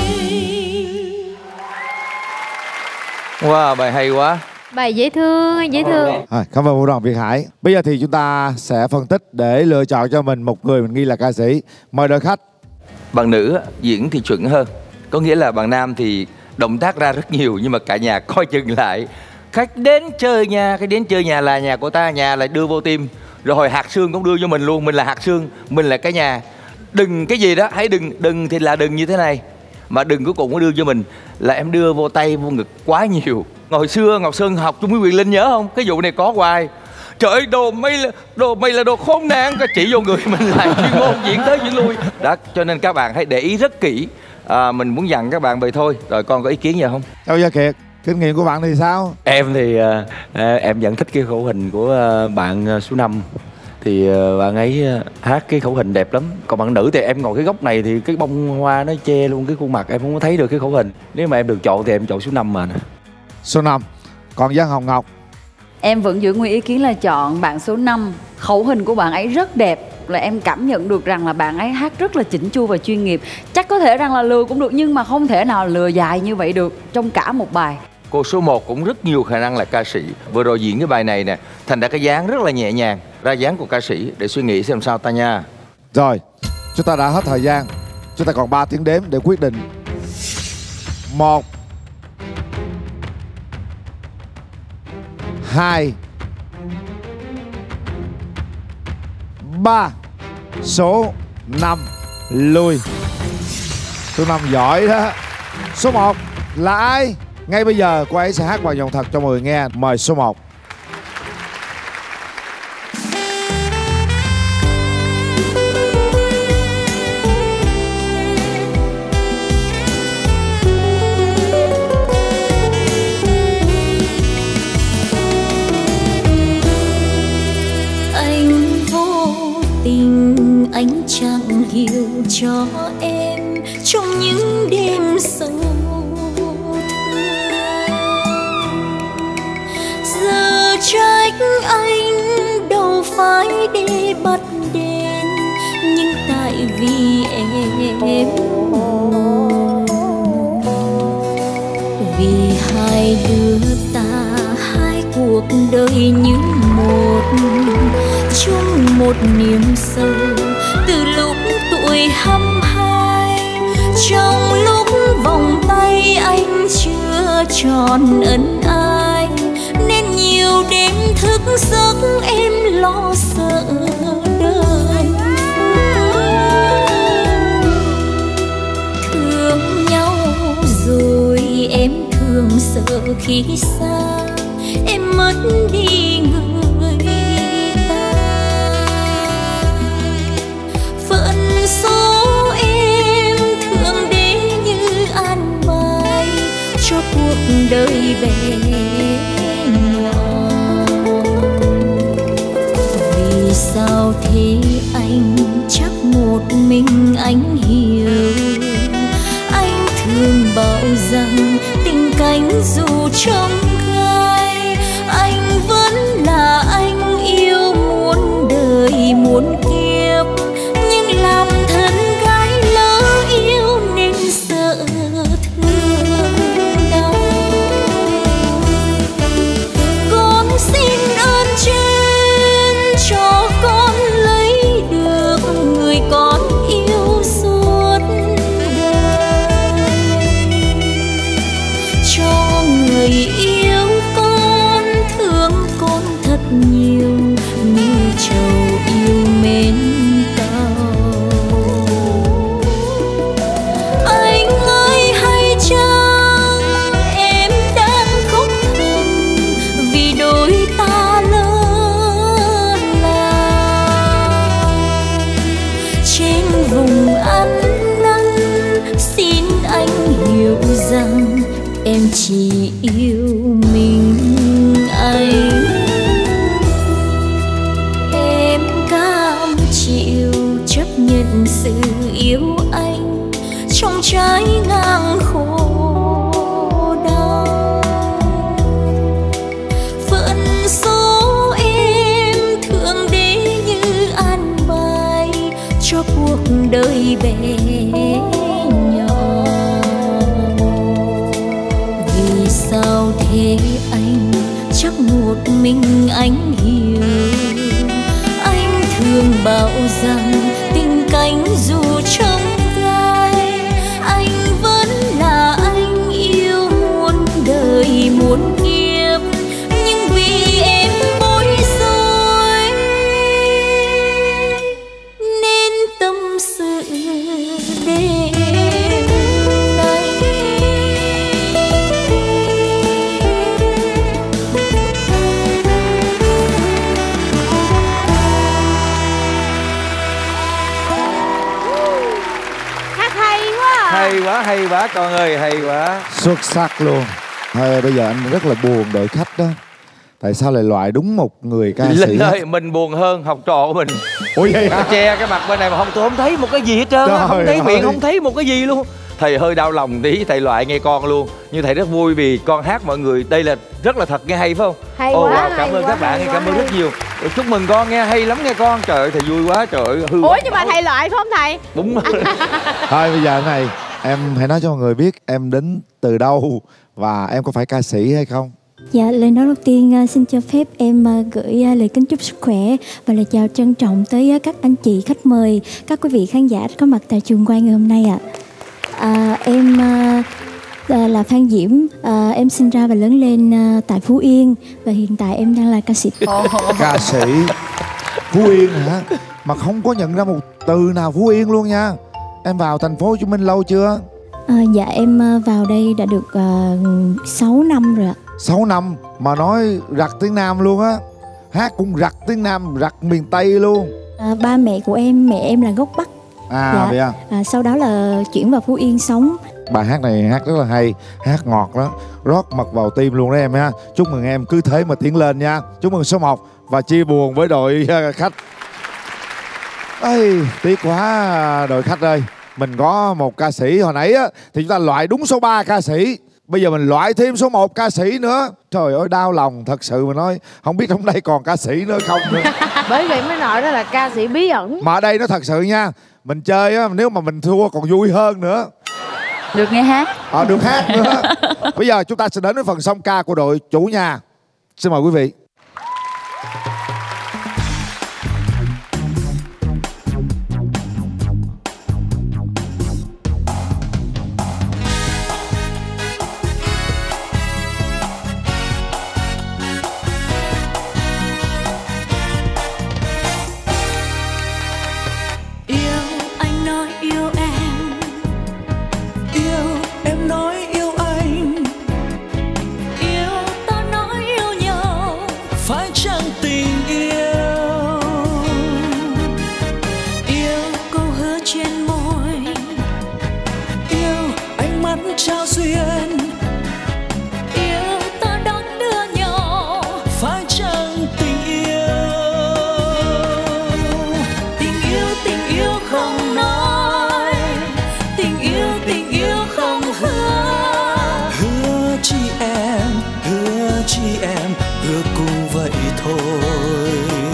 Wow, bài hay quá. Bài dễ thương, dễ thương. Cảm ơn Vũ Đoàn Việt Hải. Bây giờ thì chúng ta sẽ phân tích để lựa chọn cho mình một người mình nghi là ca sĩ. Mời đội khách. Bạn nữ diễn thì chuẩn hơn, có nghĩa là bạn nam thì động tác ra rất nhiều nhưng mà cả nhà coi chừng lại. Khách đến chơi nhà, khách đến chơi nhà là nhà của ta, nhà lại đưa vô tim. Rồi hồi hạt xương cũng đưa cho mình luôn, mình là hạt xương, mình là cái nhà. Đừng cái gì đó, hãy đừng thì là đừng như thế này. Mà đừng cuối cùng có đưa cho mình là em đưa vô tay vô ngực quá nhiều. Hồi xưa Ngọc Sơn học chung với Quyền Linh nhớ không? Cái vụ này có hoài. Trời ơi, đồ mày là đồ khốn nạn, cái chỉ vô người mình lại chuyên môn diễn tới diễn lui. Đó, cho nên các bạn hãy để ý rất kỹ. Mình muốn dặn các bạn vậy thôi. Rồi con có ý kiến gì không? Châu Gia Kiệt, kinh nghiệm của bạn thì sao? Em thì em vẫn thích cái khẩu hình của bạn số 5. Thì bạn ấy hát cái khẩu hình đẹp lắm. Còn bạn nữ thì em ngồi cái góc này thì cái bông hoa nó che luôn cái khuôn mặt, em không có thấy được cái khẩu hình. Nếu mà em được chọn thì em chọn số 5 mà. Số 5. Còn Giang Hồng Ngọc? Em vẫn giữ nguyên ý kiến là chọn bạn số 5. Khẩu hình của bạn ấy rất đẹp, là em cảm nhận được rằng là bạn ấy hát rất là chỉnh chu và chuyên nghiệp. Chắc có thể rằng là lừa cũng được nhưng mà không thể nào lừa dài như vậy được trong cả một bài. Cô số 1 cũng rất nhiều khả năng là ca sĩ. Vừa rồi diễn cái bài này nè, thành ra cái dáng rất là nhẹ nhàng, ra dáng của ca sĩ. Để suy nghĩ xem sao ta nha. Rồi, chúng ta đã hết thời gian. Chúng ta còn 3 tiếng đếm để quyết định. 1 2 3. Số 5 lui. Số 5 giỏi đó. Số 1 là ai? Ngay bây giờ cô ấy sẽ hát bài giọng thật cho mọi người nghe. Mời số 1. Anh chẳng hiểu cho em trong những đêm sâu thương. Giờ trách anh đâu phải để bắt đền, nhưng tại vì em, vì hai đứa ta hai cuộc đời như một, chung một niềm sâu từ lúc tuổi 22. Trong lúc vòng tay anh chưa tròn ân ai, nên nhiều đêm thức giấc em lo sợ đời. Thương nhau rồi em thường sợ khi xa em mất đi người ta. Phận số em thường đến như an bài cho cuộc đời bé nhỏ. Vì sao thế anh, chắc một mình anh hiểu. Anh thường bảo rằng tình cánh dù trong gai, anh vẫn là anh yêu muôn đời muôn kiếp. Nhưng làm thân gái lỡ yêu nên sợ thương đau. Con xin ơn trên cho con lấy được người con yêu suốt đời, cho người yêu em chỉ yêu mình anh. Em cam chịu chấp nhận sự yêu anh trong trái ngang khổ đau. Phận số em thường để như an bài cho cuộc đời bé nhỏ. Vì sao thế anh, chắc một mình anh hiểu. Anh thường bảo rằng tình cánh dù trong gai, anh vẫn là anh yêu muôn đời muôn kiếp. Nhưng vì em bối rối nên tâm sự đêm nay. Hát hay quá à. Hay quá con ơi, hay quá. Xuất sắc luôn. Thôi bây giờ anh rất là buồn đội khách đó. Tại sao lại loại đúng một người ca sĩ? Linh ơi, mình buồn hơn học trò của mình. Ủa vậy hả? Che cái mặt bên này mà tôi không thấy một cái gì hết trơn á. Không thấy miệng, không thấy một cái gì luôn. Thầy hơi đau lòng tí, thầy loại nghe con luôn. Nhưng thầy rất vui vì con hát mọi người. Đây là rất là thật, nghe hay phải không? Hay quá, cảm ơn các bạn, cảm ơn rất nhiều. Chúc mừng con, nghe hay lắm nghe con. Trời ơi, thầy vui quá, trời ơi, hư. Ủa nhưng mà thầy loại phải không thầy? Đúng rồi. Thôi bây giờ này, em hãy nói cho mọi người biết em đến từ đâu và em có phải ca sĩ hay không? Dạ, lời nói đầu tiên xin cho phép em gửi lời kính chúc sức khỏe và lời chào trân trọng tới các anh chị khách mời, các quý vị khán giả có mặt tại trường quay ngày hôm nay ạ. Em là Phan Diễm, em sinh ra và lớn lên tại Phú Yên và hiện tại em đang là ca sĩ. Ca sĩ Phú Yên hả? Mà không có nhận ra một từ nào Phú Yên luôn nha. Em vào thành phố Hồ Chí Minh lâu chưa? Dạ em vào đây đã được 6 năm rồi ạ. 6 năm mà nói rặt tiếng Nam luôn á. Hát cũng rặt tiếng Nam, rặt miền Tây luôn. Ba mẹ của em, mẹ em là gốc Bắc. Dạ. Vậy à? Sau đó là chuyển vào Phú Yên sống. Bài hát này hát rất là hay, hát ngọt lắm, rót mật vào tim luôn đó em ha. Chúc mừng em cứ thế mà tiến lên nha. Chúc mừng số 1 và chia buồn với đội khách. Ây, tiếc quá đội khách ơi. Mình có một ca sĩ hồi nãy á thì chúng ta loại đúng số 3 ca sĩ. Bây giờ mình loại thêm số 1 ca sĩ nữa. Trời ơi đau lòng thật sự mà nói. Không biết trong đây còn ca sĩ nữa không nữa. Bởi vậy mới nói đó là ca sĩ bí ẩn. Mà ở đây nó thật sự nha, mình chơi á, nếu mà mình thua còn vui hơn nữa. Được nghe hát. Được hát nữa. Bây giờ chúng ta sẽ đến với phần song ca của đội chủ nhà. Xin mời quý vị. trao duyên yêu ta đón đưa nhau phải chăng tình yêu không nói tình yêu không hứa chi em hứa cùng vậy thôi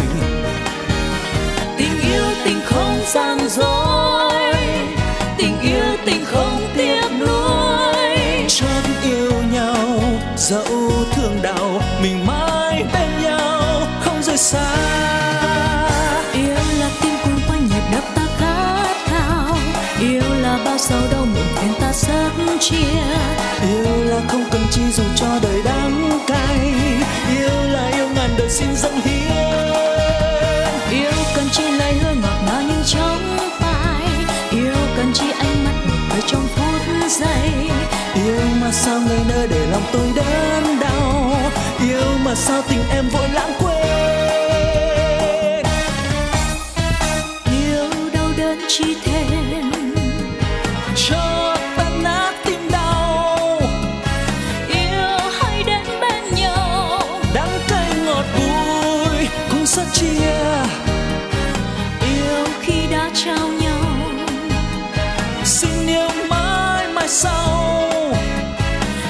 tình không gian dối tình yêu tình không tiếc nuối chót yêu nhau dẫu thương đau mình mãi bên nhau không rời xa yêu là tim cuốn quanh nhịp đập ta khát khao yêu là bao sầu đau muộn phiền ta sớt chia yêu là không cần chi dù cho đời đắng cay yêu là yêu ngàn đời xin dâng hiến yêu cần chi lời hứa ngọt ngào nhưng trong phai yêu cần chi ánh mắt một đời trong phút giây yêu mà sao người nơi để lòng tôi đớn đau yêu mà sao tình em vội lãng quên yêu đau đớn chi thêm cho tan nát tim đau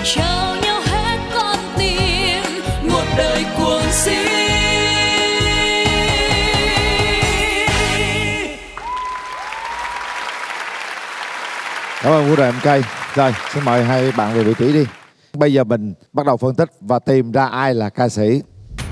trao nhau hết con tim, một đời cuồng si. Cảm ơn Vũ Đoàn MK. Rồi, xin mời hai bạn về vị trí đi. Bây giờ mình bắt đầu phân tích và tìm ra ai là ca sĩ.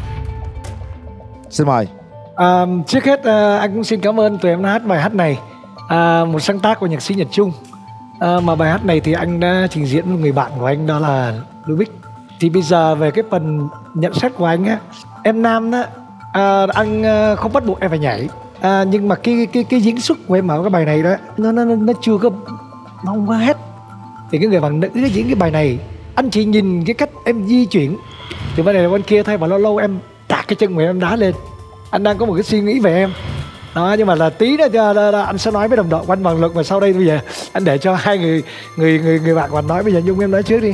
Xin mời. Trước hết anh cũng xin cảm ơn tụi em đã hát bài hát này. Một sáng tác của nhạc sĩ Nhật Trung. Mà bài hát này thì anh đã trình diễn với người bạn của anh, đó là Lubick. Thì bây giờ về cái phần nhận xét của anh á, em nam đó, anh không bắt buộc em phải nhảy. Nhưng mà cái diễn xuất của em ở cái bài này đó, nó chưa có, nó không có hết. Thì cái người bạn nữ diễn cái bài này, anh chỉ nhìn cái cách em di chuyển từ bên này đến bên kia thôi, và lâu lâu em tạt cái chân của em đá lên. Anh đang có một cái suy nghĩ về em đó, nhưng mà là tí nữa anh sẽ nói với đồng đội của anh bằng luật, mà sau đây bây giờ anh để cho hai người bạn của anh nói. Bây giờ Nhung em nói trước đi.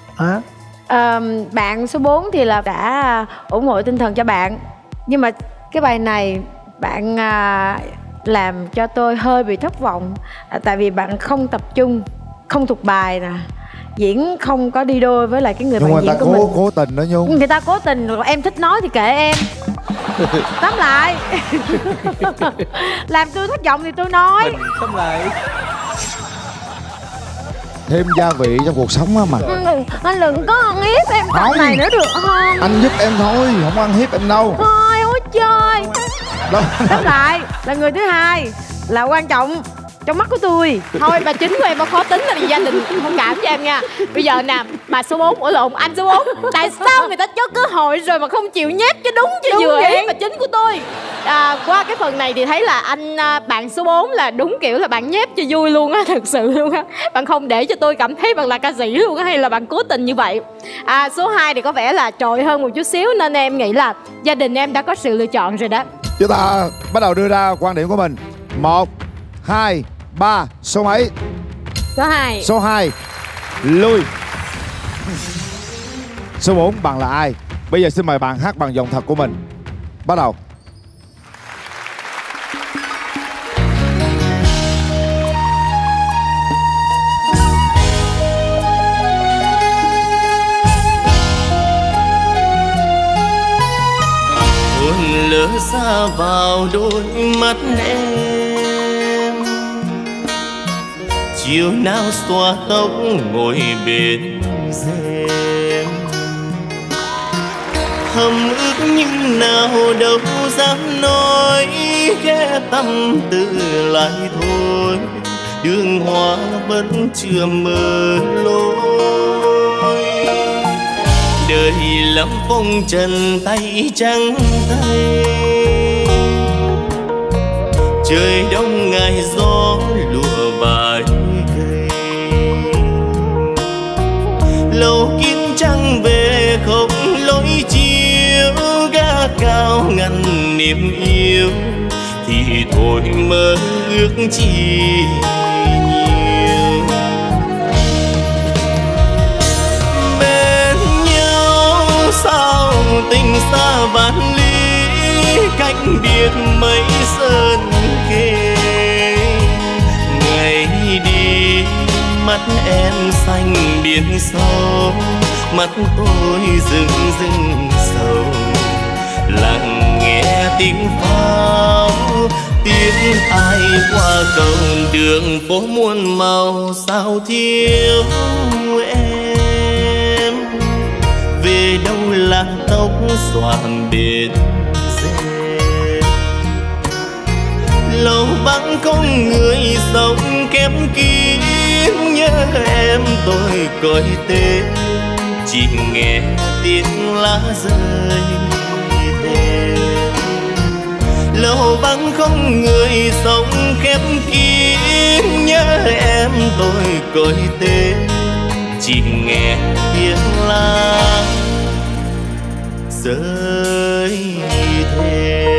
Bạn số 4 thì là đã ủng hộ tinh thần cho bạn, nhưng mà cái bài này bạn làm cho tôi hơi bị thất vọng. Tại vì bạn không tập trung, không thuộc bài nè, diễn không có đi đôi với lại cái người bạn diễn của mình. Cố tình đó Nhung. Người ta cố tình, em thích nói thì kệ em. Tóm lại làm tôi thất vọng thì tôi nói. Tóm lại thêm gia vị trong cuộc sống á mà. Anh đừng có ăn hiếp em tập này nữa được không? Anh giúp em thôi, không ăn hiếp em đâu. Thôi ôi trời. Tóm lại là người thứ hai là quan trọng trong mắt của tôi. Thôi bà chính của em mà khó tính là vì gia đình thông cảm cho em nha. Bây giờ nè, bà số 4, ủa lộn, anh số 4. Tại sao người ta cho cơ hội rồi mà không chịu nhép cho đúng cho vừa ý bà chính của tôi. Qua cái phần này thì thấy là anh bạn số 4 là đúng kiểu là bạn nhép cho vui luôn á, thực sự luôn á. Bạn không để cho tôi cảm thấy bạn là ca sĩ luôn á, hay là bạn cố tình như vậy. Số 2 thì có vẻ là trội hơn một chút xíu, nên em nghĩ là gia đình em đã có sự lựa chọn rồi đó. Chúng ta bắt đầu đưa ra quan điểm của mình. 1, 2, 3, số mấy? Số 2. Số 2 lui. Số 4 bạn là ai? Bây giờ xin mời bạn hát bằng giọng thật của mình. Bắt đầu. Hồn lỡ xa vào đôi mắt em, chiều nào xóa tóc ngồi bên rèm, hầm ước nhưng nào đâu dám nói, ghé tâm tư lại thôi, đường hoa vẫn chưa mở lối. Đời lắm phong trần tay trắng tay, trời đông ngày gió lùa bài cây, lầu kín trăng về không lối chiếu, gác cao ngăn niềm yêu thì thôi mơ ước chi nhiều. Bên nhau sao tình xa vạn lý, cách biệt mấy sơn khê. Ngày đi mắt em xanh biển sâu, mắt tôi rừng rừng sầu, lặng nghe tiếng pháo, tiếng ai qua cầu đường phố muôn màu, sao thiếu em. Về đâu làng tóc xoàng bên rèm, lâu vắng không người sống kém kín, nhớ em tôi coi tên, chỉ nghe tiếng lá rơi thêm. Lâu vắng không người sống khép kín, nhớ em tôi coi tên, chỉ nghe tiếng lá rơi thêm.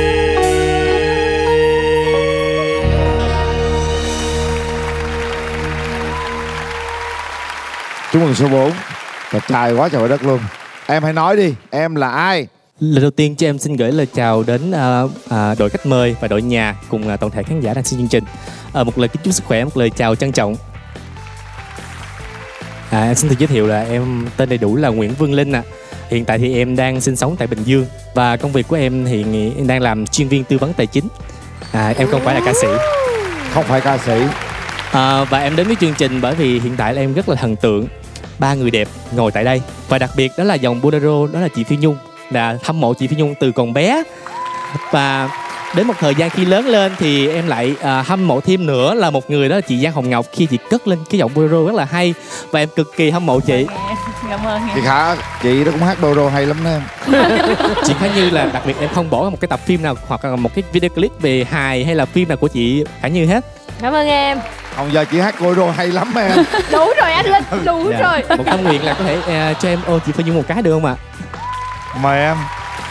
Chúc mừng số 4. Đẹp trai quá trời đất luôn. Em hãy nói đi, em là ai? Lời đầu tiên cho em xin gửi lời chào đến đội khách mời và đội nhà cùng toàn thể khán giả đang xem chương trình. Một lời kính chúc sức khỏe, một lời chào trân trọng. Em xin tự giới thiệu là em tên đầy đủ là Nguyễn Vương Linh ạ. Hiện tại thì em đang sinh sống tại Bình Dương và công việc của em thì em đang làm chuyên viên tư vấn tài chính. Em không phải là ca sĩ. Không phải ca sĩ. Và em đến với chương trình bởi vì hiện tại là em rất là thần tượng ba người đẹp ngồi tại đây. Và đặc biệt đó là dòng Bolero, đó là chị Phi Nhung. Là hâm mộ chị Phi Nhung từ còn bé. Và đến một thời gian khi lớn lên thì em lại hâm mộ thêm nữa là một người, đó là chị Giang Hồng Ngọc, khi chị cất lên cái giọng Bolero rất là hay. Và em cực kỳ hâm mộ chị. Cảm ơn em. Chị Khả, chị đó cũng hát Bolero hay lắm đó em. Chị Khả Như là đặc biệt em không bỏ một cái tập phim nào hoặc là một cái video clip về hài hay là phim nào của chị Khả Như hết. Cảm ơn em. Còn giờ chị hát Bolero hay lắm em. Đủ rồi anh Linh, đủ rồi. Một tâm nguyện là có thể cho em ô chị Phi Nhung một cái được không ạ? Mời em.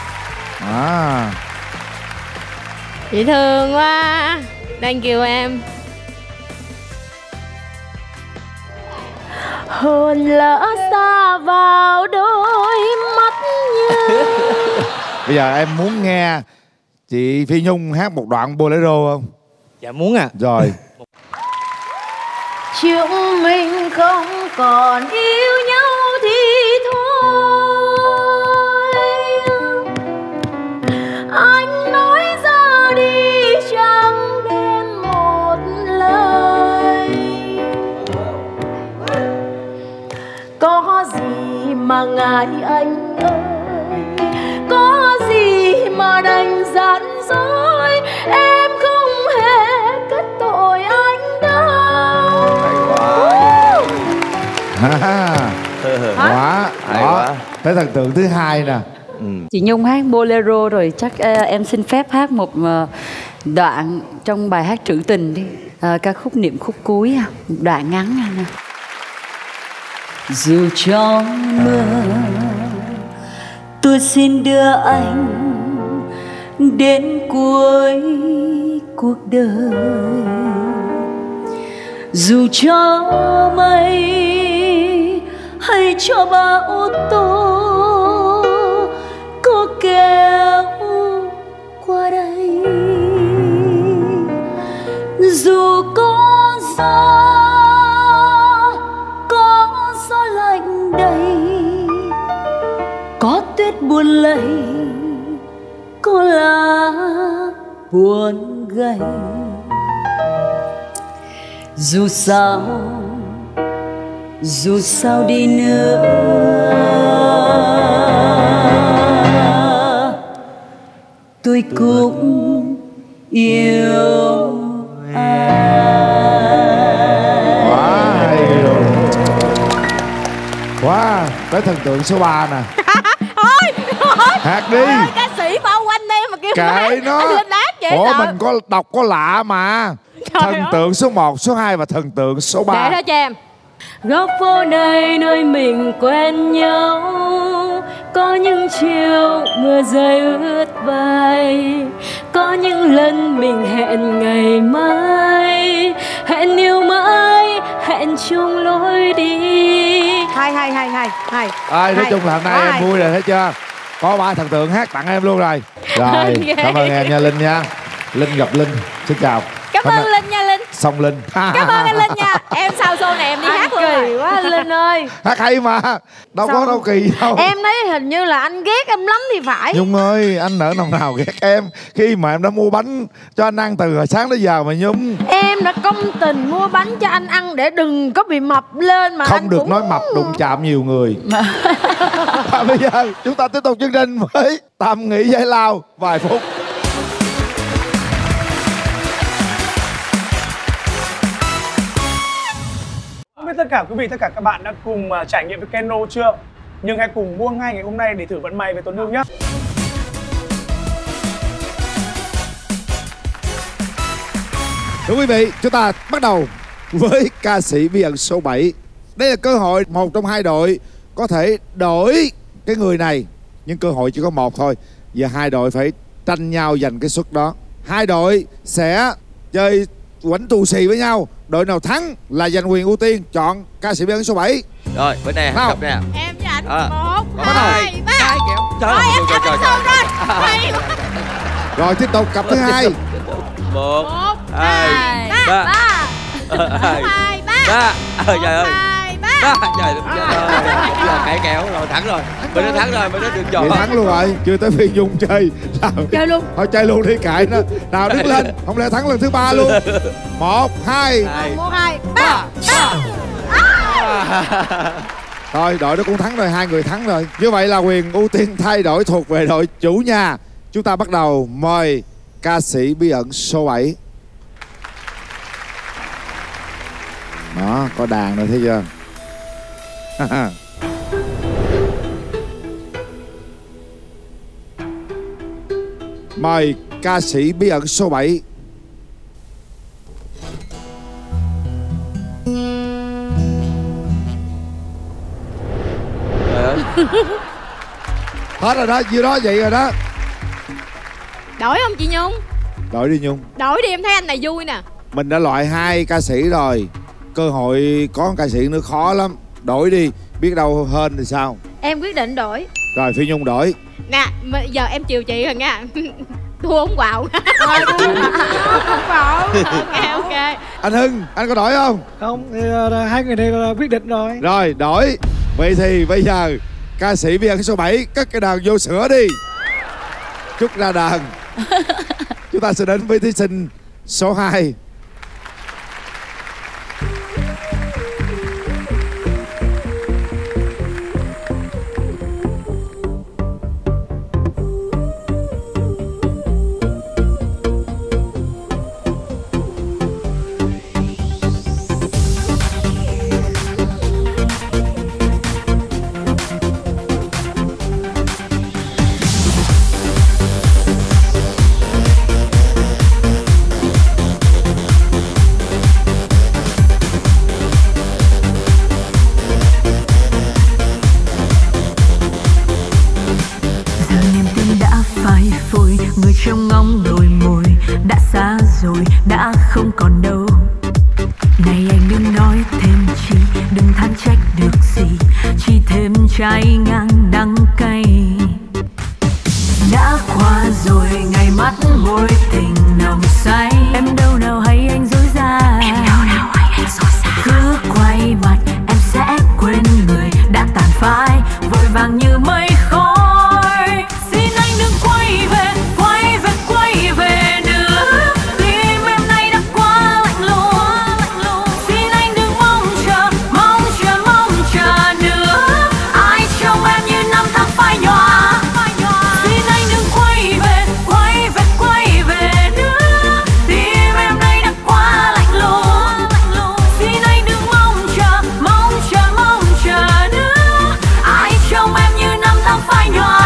Chị thương quá. Thank you em. Hồn lỡ xa vào đôi mắt như. Bây giờ em muốn nghe chị Phi Nhung hát một đoạn Bolero không? Dạ muốn ạ. Rồi. Chúng mình không còn yêu nhau thì thôi. Anh nói ra đi chẳng nên một lời. Có gì mà ngại anh ơi, có gì mà đành giận dỗi. Em không hề kết tội anh đâu. Quá. Đó. Tới thần tượng thứ hai nè. Chị Nhung hát Bolero rồi, chắc em xin phép hát một đoạn trong bài hát trữ tình đi. Ca khúc Niệm khúc cuối, một đoạn ngắn anh. Dù trong mơ tôi xin đưa anh đến cuối cuộc đời. Dù cho mây hay cho bão tố có kéo qua đây, dù có gió lạnh đầy, có tuyết buồn lầy, có lá buồn gầy. Dù sao đi nữa, tôi cũng yêu anh. Quá hay luôn. Quá. Tới thần tượng số 3 nè. Thôi hát đi. Ôi, ca sĩ bao quanh đây mà kêu kệ nó. anh Linh hát vậy. Ủa mình có đọc có lạ mà. Thần tượng số 1, số 2 và thần tượng số 3. Để đó cho em. Góc phố này nơi mình quen nhau, có những chiều mưa rơi ướt vai, có những lần mình hẹn ngày mai, hẹn yêu mãi, hẹn chung lối đi. Hay. Nói chung là hôm nay em vui rồi thấy chưa? Có 3 thần tượng hát tặng em luôn rồi. Rồi, cảm ơn em nha Linh nha. Linh gặp Linh, xin chào. Cảm ơn Linh nha Linh. Xong Linh. Cảm ơn anh Linh nha. Em sau show này em đi hát luôn rồi. Kỳ quá anh Linh ơi. Hát hay mà. Đâu có đâu kỳ đâu. Em thấy hình như là anh ghét em lắm thì phải. Nhung ơi, anh nỡ lòng nào ghét em khi mà em đã mua bánh cho anh ăn từ hồi sáng tới giờ mà Nhung. Em đã công tình mua bánh cho anh ăn để đừng có bị mập lên mà không anh được cũng... nói mập đụng chạm nhiều người. Và bây giờ chúng ta tiếp tục chương trình với tạm nghỉ giải lao vài phút. Không biết tất cả quý vị, tất cả các bạn đã cùng trải nghiệm với Keno chưa? Nhưng hãy cùng mua ngay ngày hôm nay để thử vận may với Tuấn Hương nhé. Thưa quý vị, chúng ta bắt đầu với ca sĩ bí ẩn số 7. Đây là cơ hội một trong hai đội có thể đổi cái người này, nhưng cơ hội chỉ có một thôi. Giờ hai đội phải tranh nhau giành cái suất đó. Hai đội sẽ chơi quánh tù xì với nhau. Đội nào thắng là giành quyền ưu tiên chọn ca sĩ bí ẩn số 7. Rồi, bên này nào cặp nè. Em với anh. 1, 2, 3. Hai kéo. Rồi em chạm vào sâu rồi. Rồi tiếp tục cặp thứ hai. 1, 2, 3. 2, 3. Trời ơi. Trời đất ơi, giờ cãi kéo rồi, thắng rồi. Mình đã thắng rồi, mình đã được chọn. Vậy thắng luôn rồi, chưa tới phiên Dung chơi. Chơi luôn. Thôi chơi luôn đi, kệ nó. Nào đứng lên, không lẽ thắng lần thứ 3 luôn. 1, 2 1, 2, 3. Thôi đội đó cũng thắng rồi, hai người thắng rồi. Như vậy là quyền ưu tiên thay đổi thuộc về đội chủ nhà. Chúng ta bắt đầu mời ca sĩ bí ẩn số 7. Đó, có đàn rồi thấy chưa? Mời ca sĩ bí ẩn số 7. Hết rồi đó, nhiêu đó vậy rồi đó. Đổi không chị Nhung? Đổi đi Nhung. Đổi đi, em thấy anh này vui nè. Mình đã loại 2 ca sĩ rồi, cơ hội có ca sĩ nữa khó lắm. Đổi đi, biết đâu hên thì sao. Em quyết định đổi. Rồi Phi Nhung đổi. Nè, giờ em chiều chị rồi nha. Thua không quạo. Ok. Anh Hưng, anh có đổi không? Không, thì, hai người này quyết định rồi. Rồi, đổi. Vậy thì bây giờ ca sĩ bí ẩn số 7 cất cái đàn vô sữa đi. Chút ra đàn. Chúng ta sẽ đến với thí sinh số 2. Người trong ngóng đôi môi đã xa rồi, đã không còn đâu. Này anh đừng nói thêm chi, đừng than trách được gì, chỉ thêm trái ngang đắng cay. Đã qua rồi ngày mắt mối tình nồng say, em đâu nào hay anh dối gian, cứ quay mặt em sẽ quên người đã tàn phai vội vàng như mây khói. Xin anh đừng quay về nữa, tim em nay đã quá lạnh lùng. Xin anh đừng mong chờ nữa, ai trong em như năm tháng phai nhòa. Xin anh đừng quay về nữa, tim em nay đã quá lạnh lùng. Xin anh đừng mong chờ nữa, ai trong em như năm tháng phai nhòa.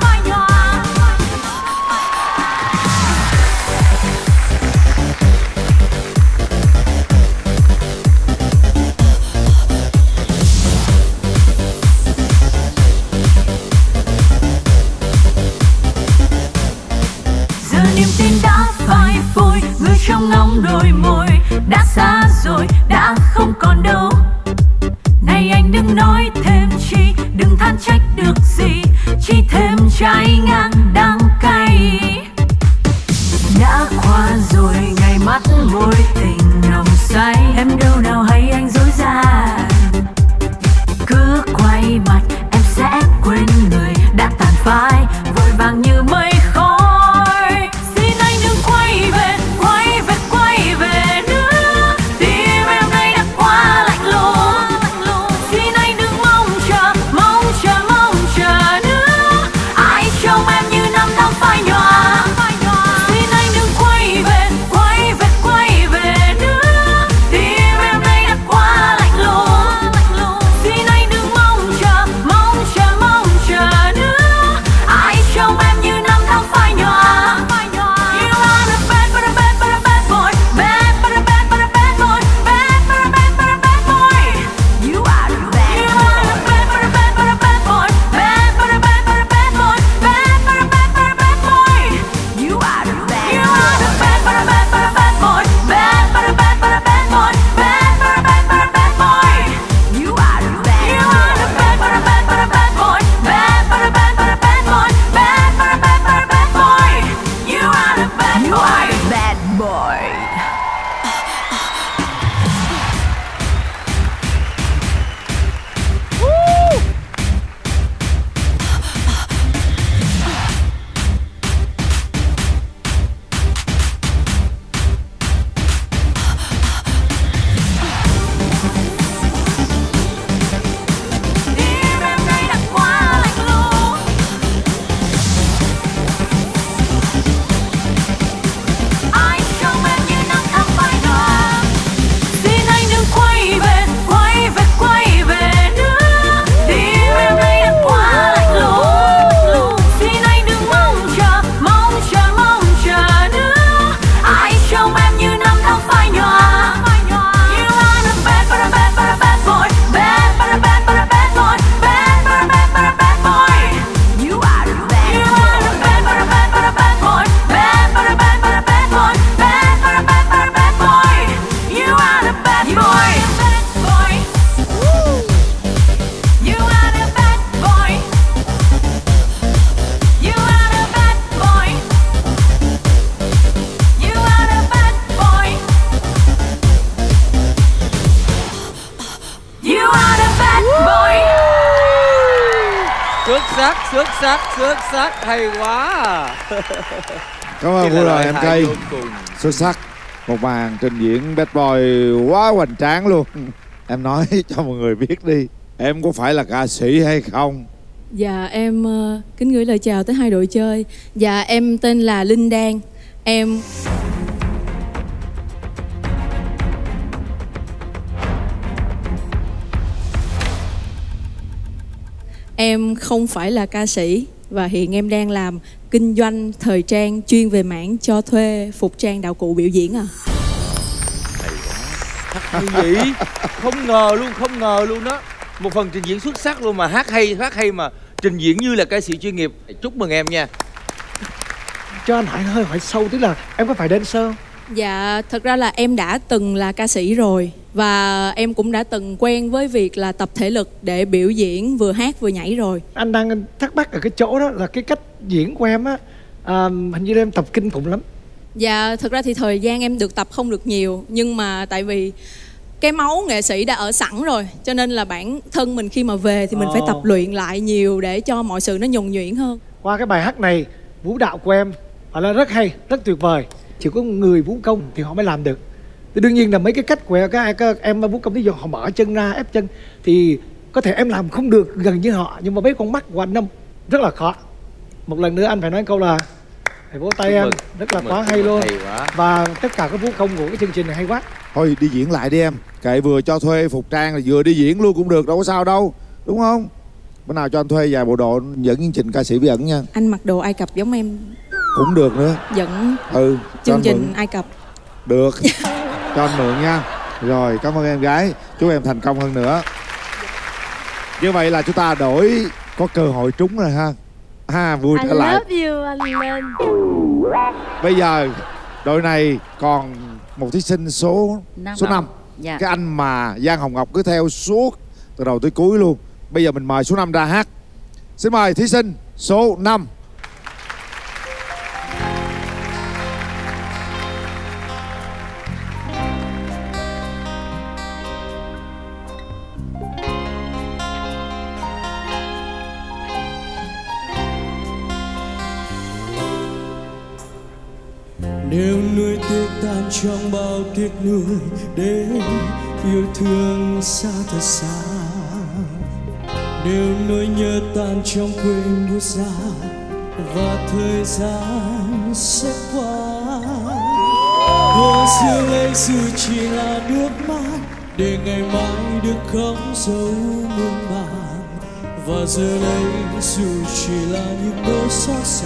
Giờ niềm tin đã phai phôi, người trong ngóng đôi môi đã xa rồi, đã không còn đâu. Này anh đừng nói thêm chi, đừng than trách được gì, chỉ thêm trái ngang đắng cay. Đã qua rồi ngày mắt mối tình nồng say, em đâu nào hay anh dối gian, cứ quay mặt em sẽ quên người đã tàn phai vội vàng như mây khói. Xin anh đừng quay về nữa, tim em nay đã quá lạnh lùng. Xin anh đừng mong chờ nữa, ai trong em như năm tháng phai nhòa. Xin anh đừng quay về nữa, tim em nay đã quá Xuất sắc, hay quá à. Cảm ơn vừa rồi em Cây. Xuất sắc. Một màn trình diễn Bad Boy quá hoành tráng luôn. Em nói cho mọi người biết đi, em có phải là ca sĩ hay không? Dạ em kính gửi lời chào tới hai đội chơi. Dạ em tên là Linh Đan. Em không phải là ca sĩ và hiện em đang làm kinh doanh thời trang chuyên về mảng cho thuê phục trang đạo cụ biểu diễn à. Hay vậy? Không ngờ luôn đó. Một phần trình diễn xuất sắc luôn mà hát hay mà trình diễn như là ca sĩ chuyên nghiệp. Chúc mừng em nha. Cho anh hỏi sâu, tức là em có phải dancer không? Dạ, thật ra là em đã từng là ca sĩ rồi. Và em cũng đã từng quen với việc là tập thể lực để biểu diễn vừa hát vừa nhảy rồi. Anh đang thắc mắc ở cái chỗ đó là cái cách diễn của em á, hình như em tập kinh khủng lắm. Dạ, thật ra thì thời gian em được tập không được nhiều. Nhưng mà tại vì cái máu nghệ sĩ đã ở sẵn rồi, cho nên là bản thân mình khi mà về thì mình phải tập luyện lại nhiều để cho mọi sự nó nhuần nhuyễn hơn. Qua cái bài hát này, vũ đạo của em phải là rất hay, rất tuyệt vời. Chỉ có người vũ công thì họ mới làm được. Thì đương nhiên là mấy cái cách của các em vũ công, ví dụ họ mở chân ra, ép chân thì có thể em làm không được gần như họ, nhưng mà mấy con mắt của anh Năm rất là khó. Một lần nữa anh phải nói câu là phải vỗ tay em, rất là quá hay luôn. Và tất cả các vũ công của cái chương trình này hay quá. Thôi đi diễn lại đi em. Kệ vừa cho thuê phục trang là vừa đi diễn luôn cũng được, đâu có sao đâu, đúng không? Bữa nào cho anh thuê vài bộ đồ dẫn chương trình ca sĩ bí ẩn nha. Anh mặc đồ Ai Cập giống em cũng được nữa. Dẫn chương trình Ai Cập. Được. Cho anh mượn nha. Rồi, cảm ơn em gái. Chúc em thành công hơn nữa. Như vậy là chúng ta có cơ hội trúng rồi ha. Vui trở lại. I love you, anh Lên. Bây giờ đội này còn một thí sinh số 5. Dạ. Cái anh mà Giang Hồng Ngọc cứ theo suốt từ đầu tới cuối luôn. Bây giờ mình mời số 5 ra hát. Xin mời thí sinh số 5. Nếu nuối tiếc tan trong bao tiếc nuối để yêu thương xa thật xa, nếu nỗi nhớ tan trong quên buốt giá và thời gian sẽ qua, thôi riêng ấy dù chỉ là nước mắt để ngày mai được khóc dấu muôn màng, và giờ đây dù chỉ là những nỗi xót xa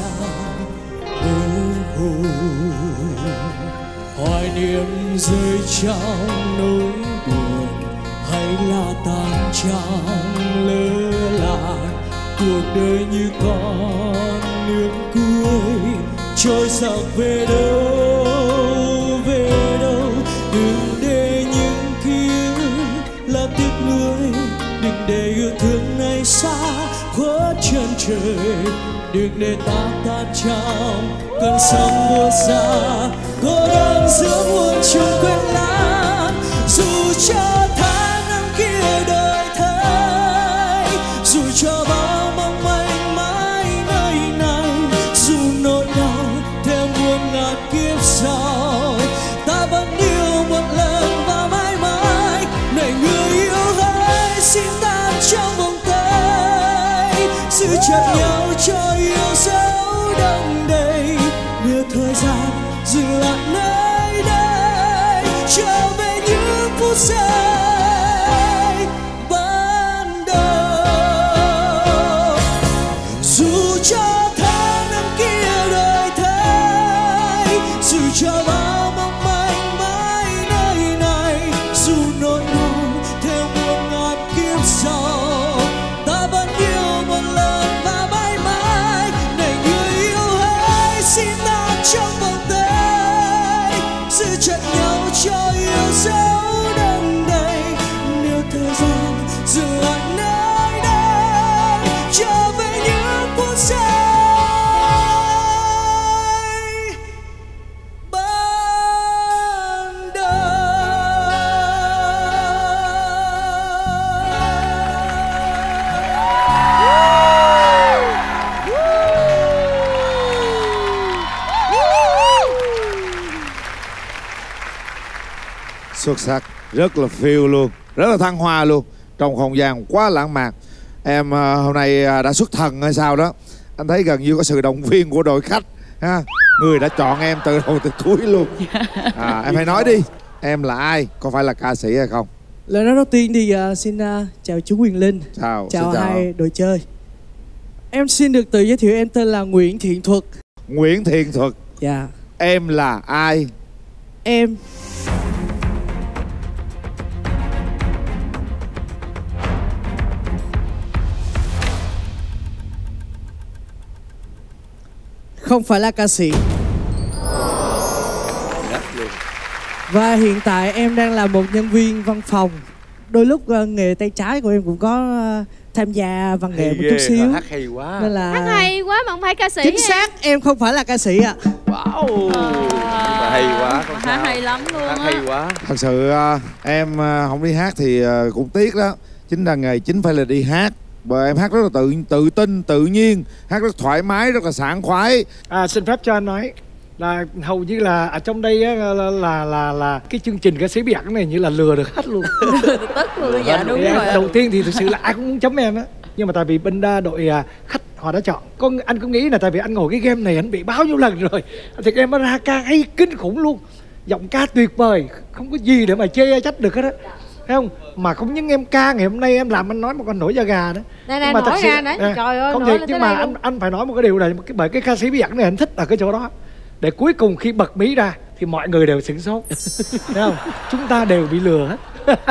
hoài niệm rơi trong nỗi buồn hay là tan trong lỡ làng, cuộc đời như con nước cuối trôi dạt về đâu đừng để những ký ức là tiếc nuối, đừng để yêu thương này xa khuất chân trời, đừng để ta tan trong cơn sóng vô giá, cô đơn giữa muôn trùng quên lãng. Dù cho tháng năm kia đời thay, dù cho bao mong manh mãi nơi này, dù nỗi đau theo muôn ngàn kiếp sau, ta vẫn yêu một lần và mãi mãi. Này người yêu hãy xin ta trong vòng tay, giữ chặt nhau cho yêu dấu đông đầy, đưa thời gian dừng lại nơi đây, trở về những phút giây ban đầu. Dù cho tháng năm kia đời thay, dù cho bao mong manh mãi nơi này, dù nỗi đau theo muôn ngàn kiếp sau, ta vẫn yêu một lần và mãi mãi. Này người yêu hãy xuất sắc, rất là phiêu luôn, rất là thăng hoa luôn, trong không gian quá lãng mạn. Em hôm nay đã xuất thần hay sao đó, anh thấy gần như có sự động viên của đội khách ha, người đã chọn em từ đầu tới cuối luôn. Em hãy nói đi, em là ai, có phải là ca sĩ hay không? Lời nói đầu tiên thì xin chào chú Quyền Linh. Chào hai đội chơi. Em xin được tự giới thiệu, em tên là Nguyễn Thiện Thuật. Nguyễn Thiện Thuật. Dạ. Em là ai? Em không phải là ca sĩ. Và hiện tại em đang là một nhân viên văn phòng. Đôi lúc nghề tay trái của em cũng có tham gia văn nghệ một chút xíu. Hát hay quá. Nên là Hát hay quá mà không phải ca sĩ. chính xác, em không phải là ca sĩ ạ. Wow. Mà hay quá, không Hát sao. hay lắm luôn Hát á. hay quá. Thật sự em không đi hát thì cũng tiếc đó. Chính là nghề chính phải là đi hát. Và em hát rất là tự tin, tự nhiên, hát rất thoải mái, rất là sảng khoái. Xin phép cho anh nói là hầu như là ở trong đây á, là cái chương trình ca sĩ bí ẩn này như là lừa được hết luôn. Tức luôn. Dạ đúng Thì rồi. đầu tiên thì thực sự là ai cũng muốn chấm em á, nhưng mà tại vì bên đội khách họ đã chọn. Anh cũng nghĩ là tại vì anh ngồi cái game này anh bị bao nhiêu lần rồi, thì em nó ra ca hay kinh khủng luôn, giọng ca tuyệt vời, không có gì để mà chê trách được hết á, thấy không? Mà không những em ca ngày hôm nay em làm anh nói mà còn nổi da gà nữa. Này mà nổi ra đấy, trời ơi, không nổi thiệt, lên nhưng tới mà đây luôn. anh phải nói một cái điều này, bởi cái ca sĩ bí ẩn này anh thích ở cái chỗ đó, để cuối cùng khi bật mí ra thì mọi người đều sửng sốt. Thấy không? Chúng ta đều bị lừa hết.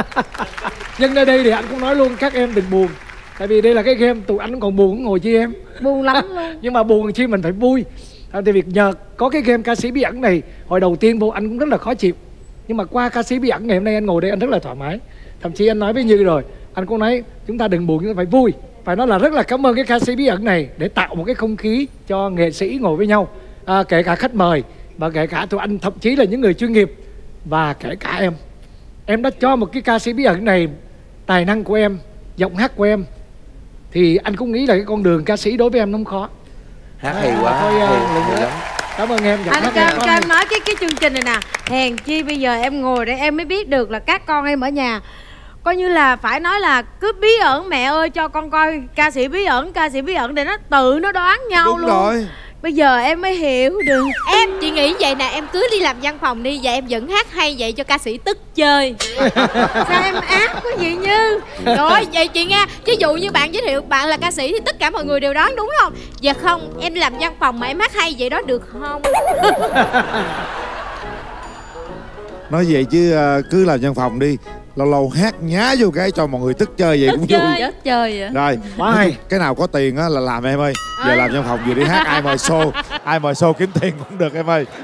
Nhưng nơi đây thì anh cũng nói luôn, các em đừng buồn, tại vì đây là cái game tụi anh còn buồn ngồi chi em. Buồn lắm luôn. Nhưng mà buồn chi mình phải vui. Tại vì nhờ có cái game ca sĩ bí ẩn này, hồi đầu tiên vô anh cũng rất là khó chịu, nhưng mà qua ca sĩ bí ẩn ngày hôm nay anh ngồi đây anh rất là thoải mái. Thậm chí anh nói với Như rồi, anh cũng nói chúng ta đừng buồn, chúng ta phải vui. Phải nói là rất là cảm ơn cái ca sĩ bí ẩn này để tạo một cái không khí cho nghệ sĩ ngồi với nhau, kể cả khách mời và kể cả tụi anh, thậm chí là những người chuyên nghiệp, và kể cả em đã cho một cái ca sĩ bí ẩn này tài năng của em, giọng hát của em, thì anh cũng nghĩ là cái con đường ca sĩ đối với em nó không khó. Hát hay quá. Thôi, hay lắm. Cảm ơn em. Anh cho em nói cái chương trình này nè, hèn chi bây giờ em ngồi đây em mới biết được là các con em ở nhà coi như là phải nói là cứ bí ẩn, mẹ ơi cho con coi ca sĩ bí ẩn để nó tự nó đoán nhau. Đúng luôn rồi. Bây giờ em mới hiểu được. Em chị nghĩ vậy nè, em cứ đi làm văn phòng đi, và em vẫn hát hay vậy cho ca sĩ tức chơi. Sao em ác quá vậy Như? Rồi vậy chị nghe, ví dụ như bạn giới thiệu bạn là ca sĩ thì tất cả mọi người đều đoán đúng không? Dạ không, em làm văn phòng mà em hát hay vậy đó được không? Nói vậy chứ cứ làm văn phòng đi, lâu lâu hát nhá vô cái cho mọi người tức chơi vậy cũng vui. Chết chơi vậy. Rồi, cái nào có tiền á là làm em ơi. Giờ làm văn phòng vừa đi hát, ai mời show kiếm tiền cũng được em ơi.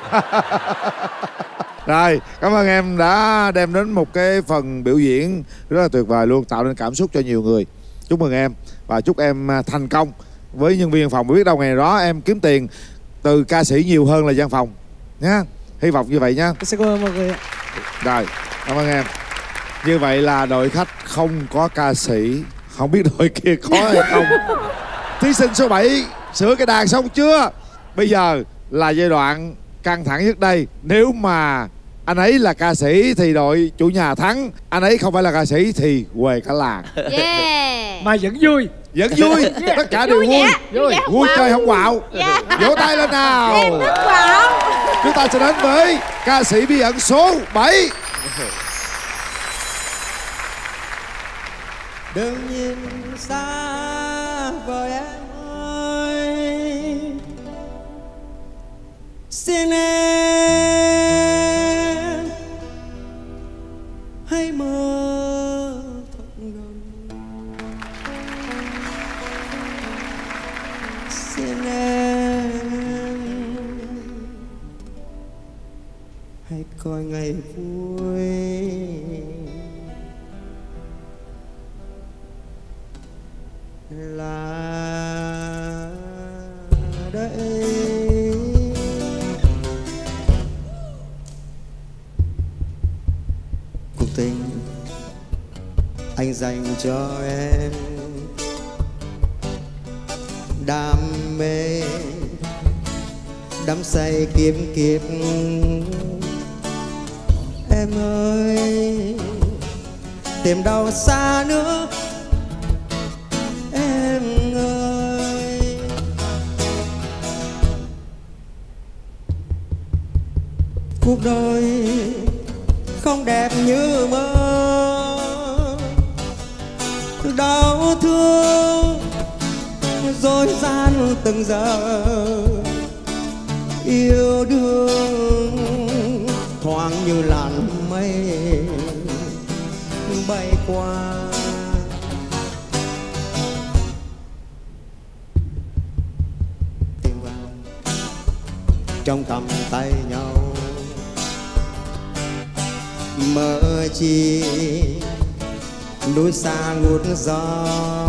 Rồi, cảm ơn em đã đem đến một cái phần biểu diễn rất là tuyệt vời luôn, tạo nên cảm xúc cho nhiều người. Chúc mừng em và chúc em thành công với nhân viên văn phòng. Biết đâu ngày đó em kiếm tiền từ ca sĩ nhiều hơn là văn phòng nhá. Hy vọng như vậy nhá. Sẽ cảm ơn mọi người ạ. Rồi, cảm ơn em. Như vậy là đội khách không có ca sĩ, không biết đội kia có hay không. Thí sinh số 7 sửa cái đàn xong chưa? Bây giờ là giai đoạn căng thẳng nhất đây. Nếu mà anh ấy là ca sĩ thì đội chủ nhà thắng, anh ấy không phải là ca sĩ thì quề cả làng. Yeah. Mà vẫn vui. Vẫn vui, tất cả đều vui. Vui chơi không quạo. Vỗ tay lên nào. Em rất quạo. Chúng ta sẽ đến với ca sĩ bí ẩn số 7. Đừng nhìn xa vời em ơi, xin em hãy mơ thật gần, xin em hãy coi ngày vui là đây. Cuộc tình anh dành cho em, đam mê đắm say kiếm kiếp Em ơi, tìm đâu xa nữa em ơi. Cuộc đời không đẹp như mơ, đau thương dối gian từng giờ, yêu đương thoáng như làn mây bay qua. Tìm vào trong tầm tay nhau, mơ chi núi xa ngút gió.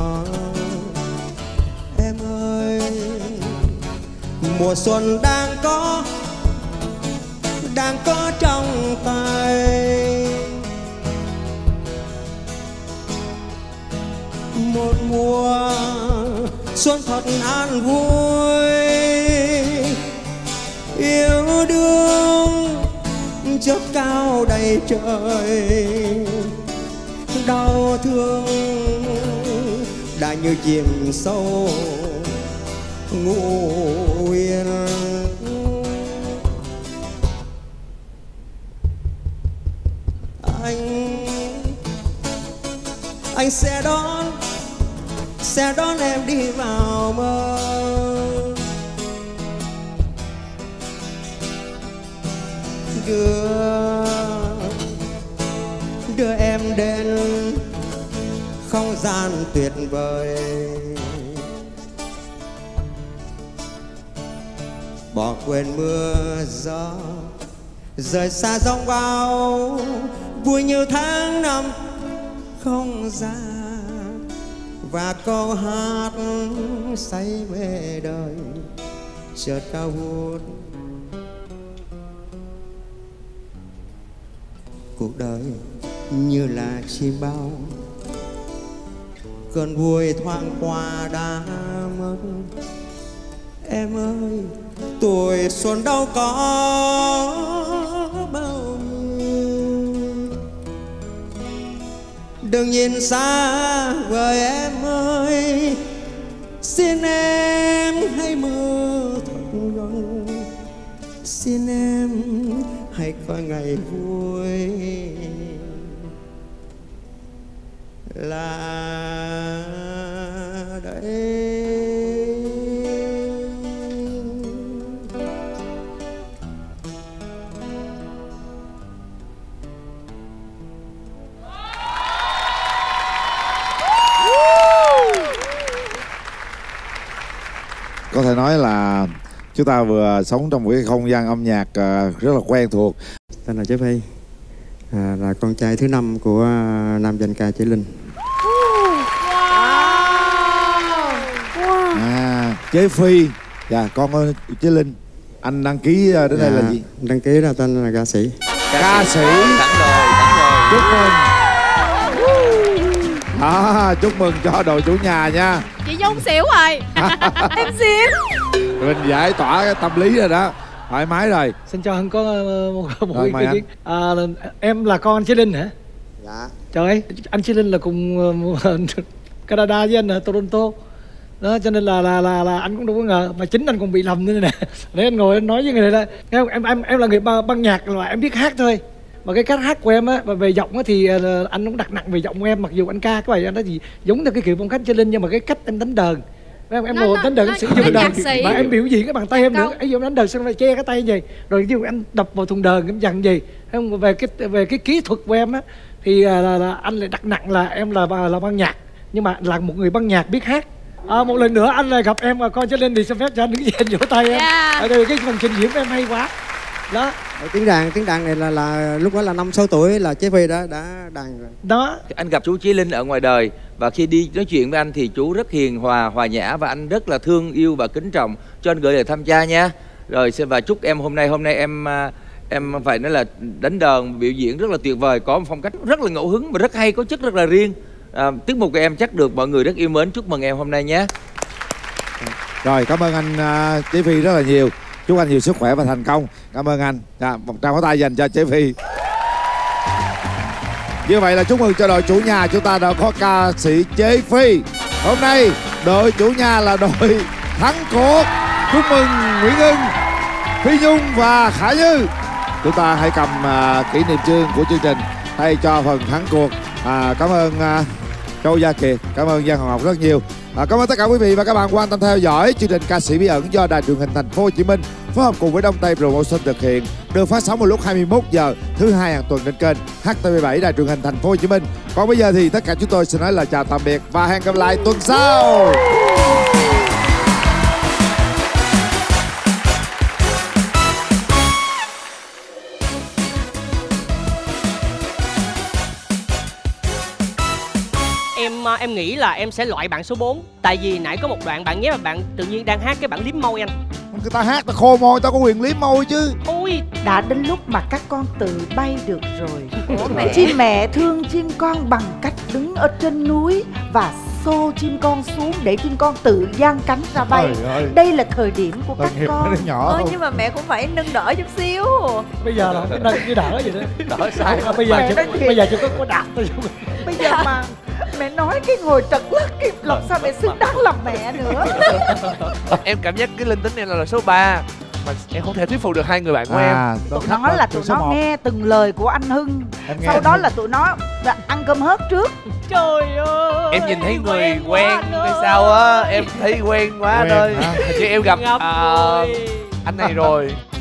Em ơi, mùa xuân đang có trong tay, một mùa xuân thật an vui. Yêu đương chớp cao đầy trời, đau thương đã như chìm sâu ngủ yên. Anh sẽ đón em đi vào mơ. Đưa em đến không gian tuyệt vời, bỏ quên mưa gió, rời xa giông bão, vui như tháng năm không ra, và câu hát say mê đời chợt cao vút. Cuộc đời như là chim bao, cơn vui thoáng qua đã mất. Em ơi, tuổi xuân đâu có bao nhiêu, đừng nhìn xa vời em ơi. Xin em hãy mơ thật gần, xin em hãy coi ngày vui là đây. Có thể nói là chúng ta vừa sống trong một cái không gian âm nhạc rất là quen thuộc. Tên là Chế Phi, là con trai thứ 5 của nam danh ca Chế Linh. Chế Phi, dạ con ơi Chế Linh. Anh đăng ký đến đây là gì? Đăng ký là tên là ca sĩ. Ca sĩ. Chúc mừng. Chúc mừng cho đội chủ nhà nha. Chị Dung xỉu rồi. Em xỉu. Mình giải tỏa cái tâm lý rồi đó, thoải mái rồi. Xin cho Hân có một ý kiến. Em là con anh Chế Linh hả? Dạ. Trời ơi, anh Chế Linh là cùng Canada với anh ở Toronto. Đó, cho nên là anh cũng đâu có ngờ, mà chính anh còn bị lầm nữa nè. Để anh ngồi anh nói với người này là em là người băng nhạc, là em biết hát thôi. Mà cái cách hát của em á, về giọng á thì anh cũng đặt nặng về giọng của em, mặc dù anh ca cái bài anh đó thì giống theo cái kiểu phong cách Chế Linh, nhưng mà cái cách em đánh đờn, em ngồi đánh đờn, em sử dụng đờn mà em biểu diễn cái bàn tay em nữa, ví dụ em đánh đờn xong rồi che cái tay như vậy, rồi ví dụ em đập vào thùng đờn em dằn gì, không về cái kỹ thuật của em á thì là anh lại đặt nặng là em là băng nhạc, nhưng mà là một người băng nhạc biết hát. Một lần nữa anh lại gặp em và con Chế Linh thì xin phép cho anh đứng dậy vỗ tay em. Tại vì cái phần trình diễn của em hay quá. Đó. Tiếng đàn này là lúc đó là 5-6 tuổi là Chế Phi đã đàn rồi. Đó. Anh gặp chú Chế Linh ở ngoài đời, và khi đi nói chuyện với anh thì chú rất hiền hòa, hòa nhã, và anh rất là thương yêu và kính trọng. Cho anh gửi lời thăm cha nha. Rồi và chúc em hôm nay em phải nói là đánh đờn biểu diễn rất là tuyệt vời, có một phong cách rất là ngẫu hứng và rất hay, có chất rất là riêng. Tiết mục của em chắc được mọi người rất yêu mến. Chúc mừng em hôm nay nhé. Rồi, cảm ơn anh Chế Phi rất là nhiều. Chúc anh nhiều sức khỏe và thành công. Cảm ơn anh. Một tràng pháo tay dành cho Chế Phi. Như vậy là chúc mừng cho đội chủ nhà, chúng ta đã có ca sĩ Chế Phi. Hôm nay đội chủ nhà là đội thắng cuộc. Chúc mừng Nguyễn Ưng, Phi Nhung và Khả Như. Chúng ta hãy cầm kỷ niệm chương của chương trình thay cho phần thắng cuộc. Cảm ơn Châu Gia Kiệt, cảm ơn Giang Hồng Ngọc rất nhiều. Cảm ơn tất cả quý vị và các bạn quan tâm theo dõi chương trình Ca sĩ Bí ẩn do Đài Truyền hình Thành phố Hồ Chí Minh phối hợp cùng với Đông Tây Promotion thực hiện, được phát sóng vào lúc 21 giờ thứ hai hàng tuần trên kênh HTV7 Đài Truyền hình Thành phố Hồ Chí Minh. Còn bây giờ thì tất cả chúng tôi xin nói lời chào tạm biệt và hẹn gặp lại tuần sau. Em nghĩ là em sẽ loại bạn số 4. Tại vì nãy có một đoạn bạn nhé mà bạn tự nhiên đang hát cái bạn liếm môi anh. Người ta hát ta khô môi, ta có quyền liếm môi chứ. Ôi, đã đến lúc mà các con tự bay được rồi. Chim mẹ thương chim con bằng cách đứng ở trên núi và xô chim con xuống để chim con tự giang cánh ra bay. Đây là thời điểm của các con. Nhỏ nhưng mà mẹ cũng phải nâng đỡ chút xíu. Bây giờ là cái nâng cái đỡ gì đó. Đỡ sao? Bây giờ chỉ có đạp thôi. Bây giờ mà mẹ nói cái ngồi trật lắc cái làm sao mẹ xứng đáng làm mẹ nữa. Em cảm giác cái linh tính em là số 3 mà em không thể thuyết phục được hai người bạn của em. Tụi nó là tụi nó nghe từng lời của anh Hưng, sau đó là tụi nó ăn cơm hớt trước. Trời ơi, em nhìn thấy người quen hay sao á, em thấy quen quá thôi. Chứ em gặp anh này rồi.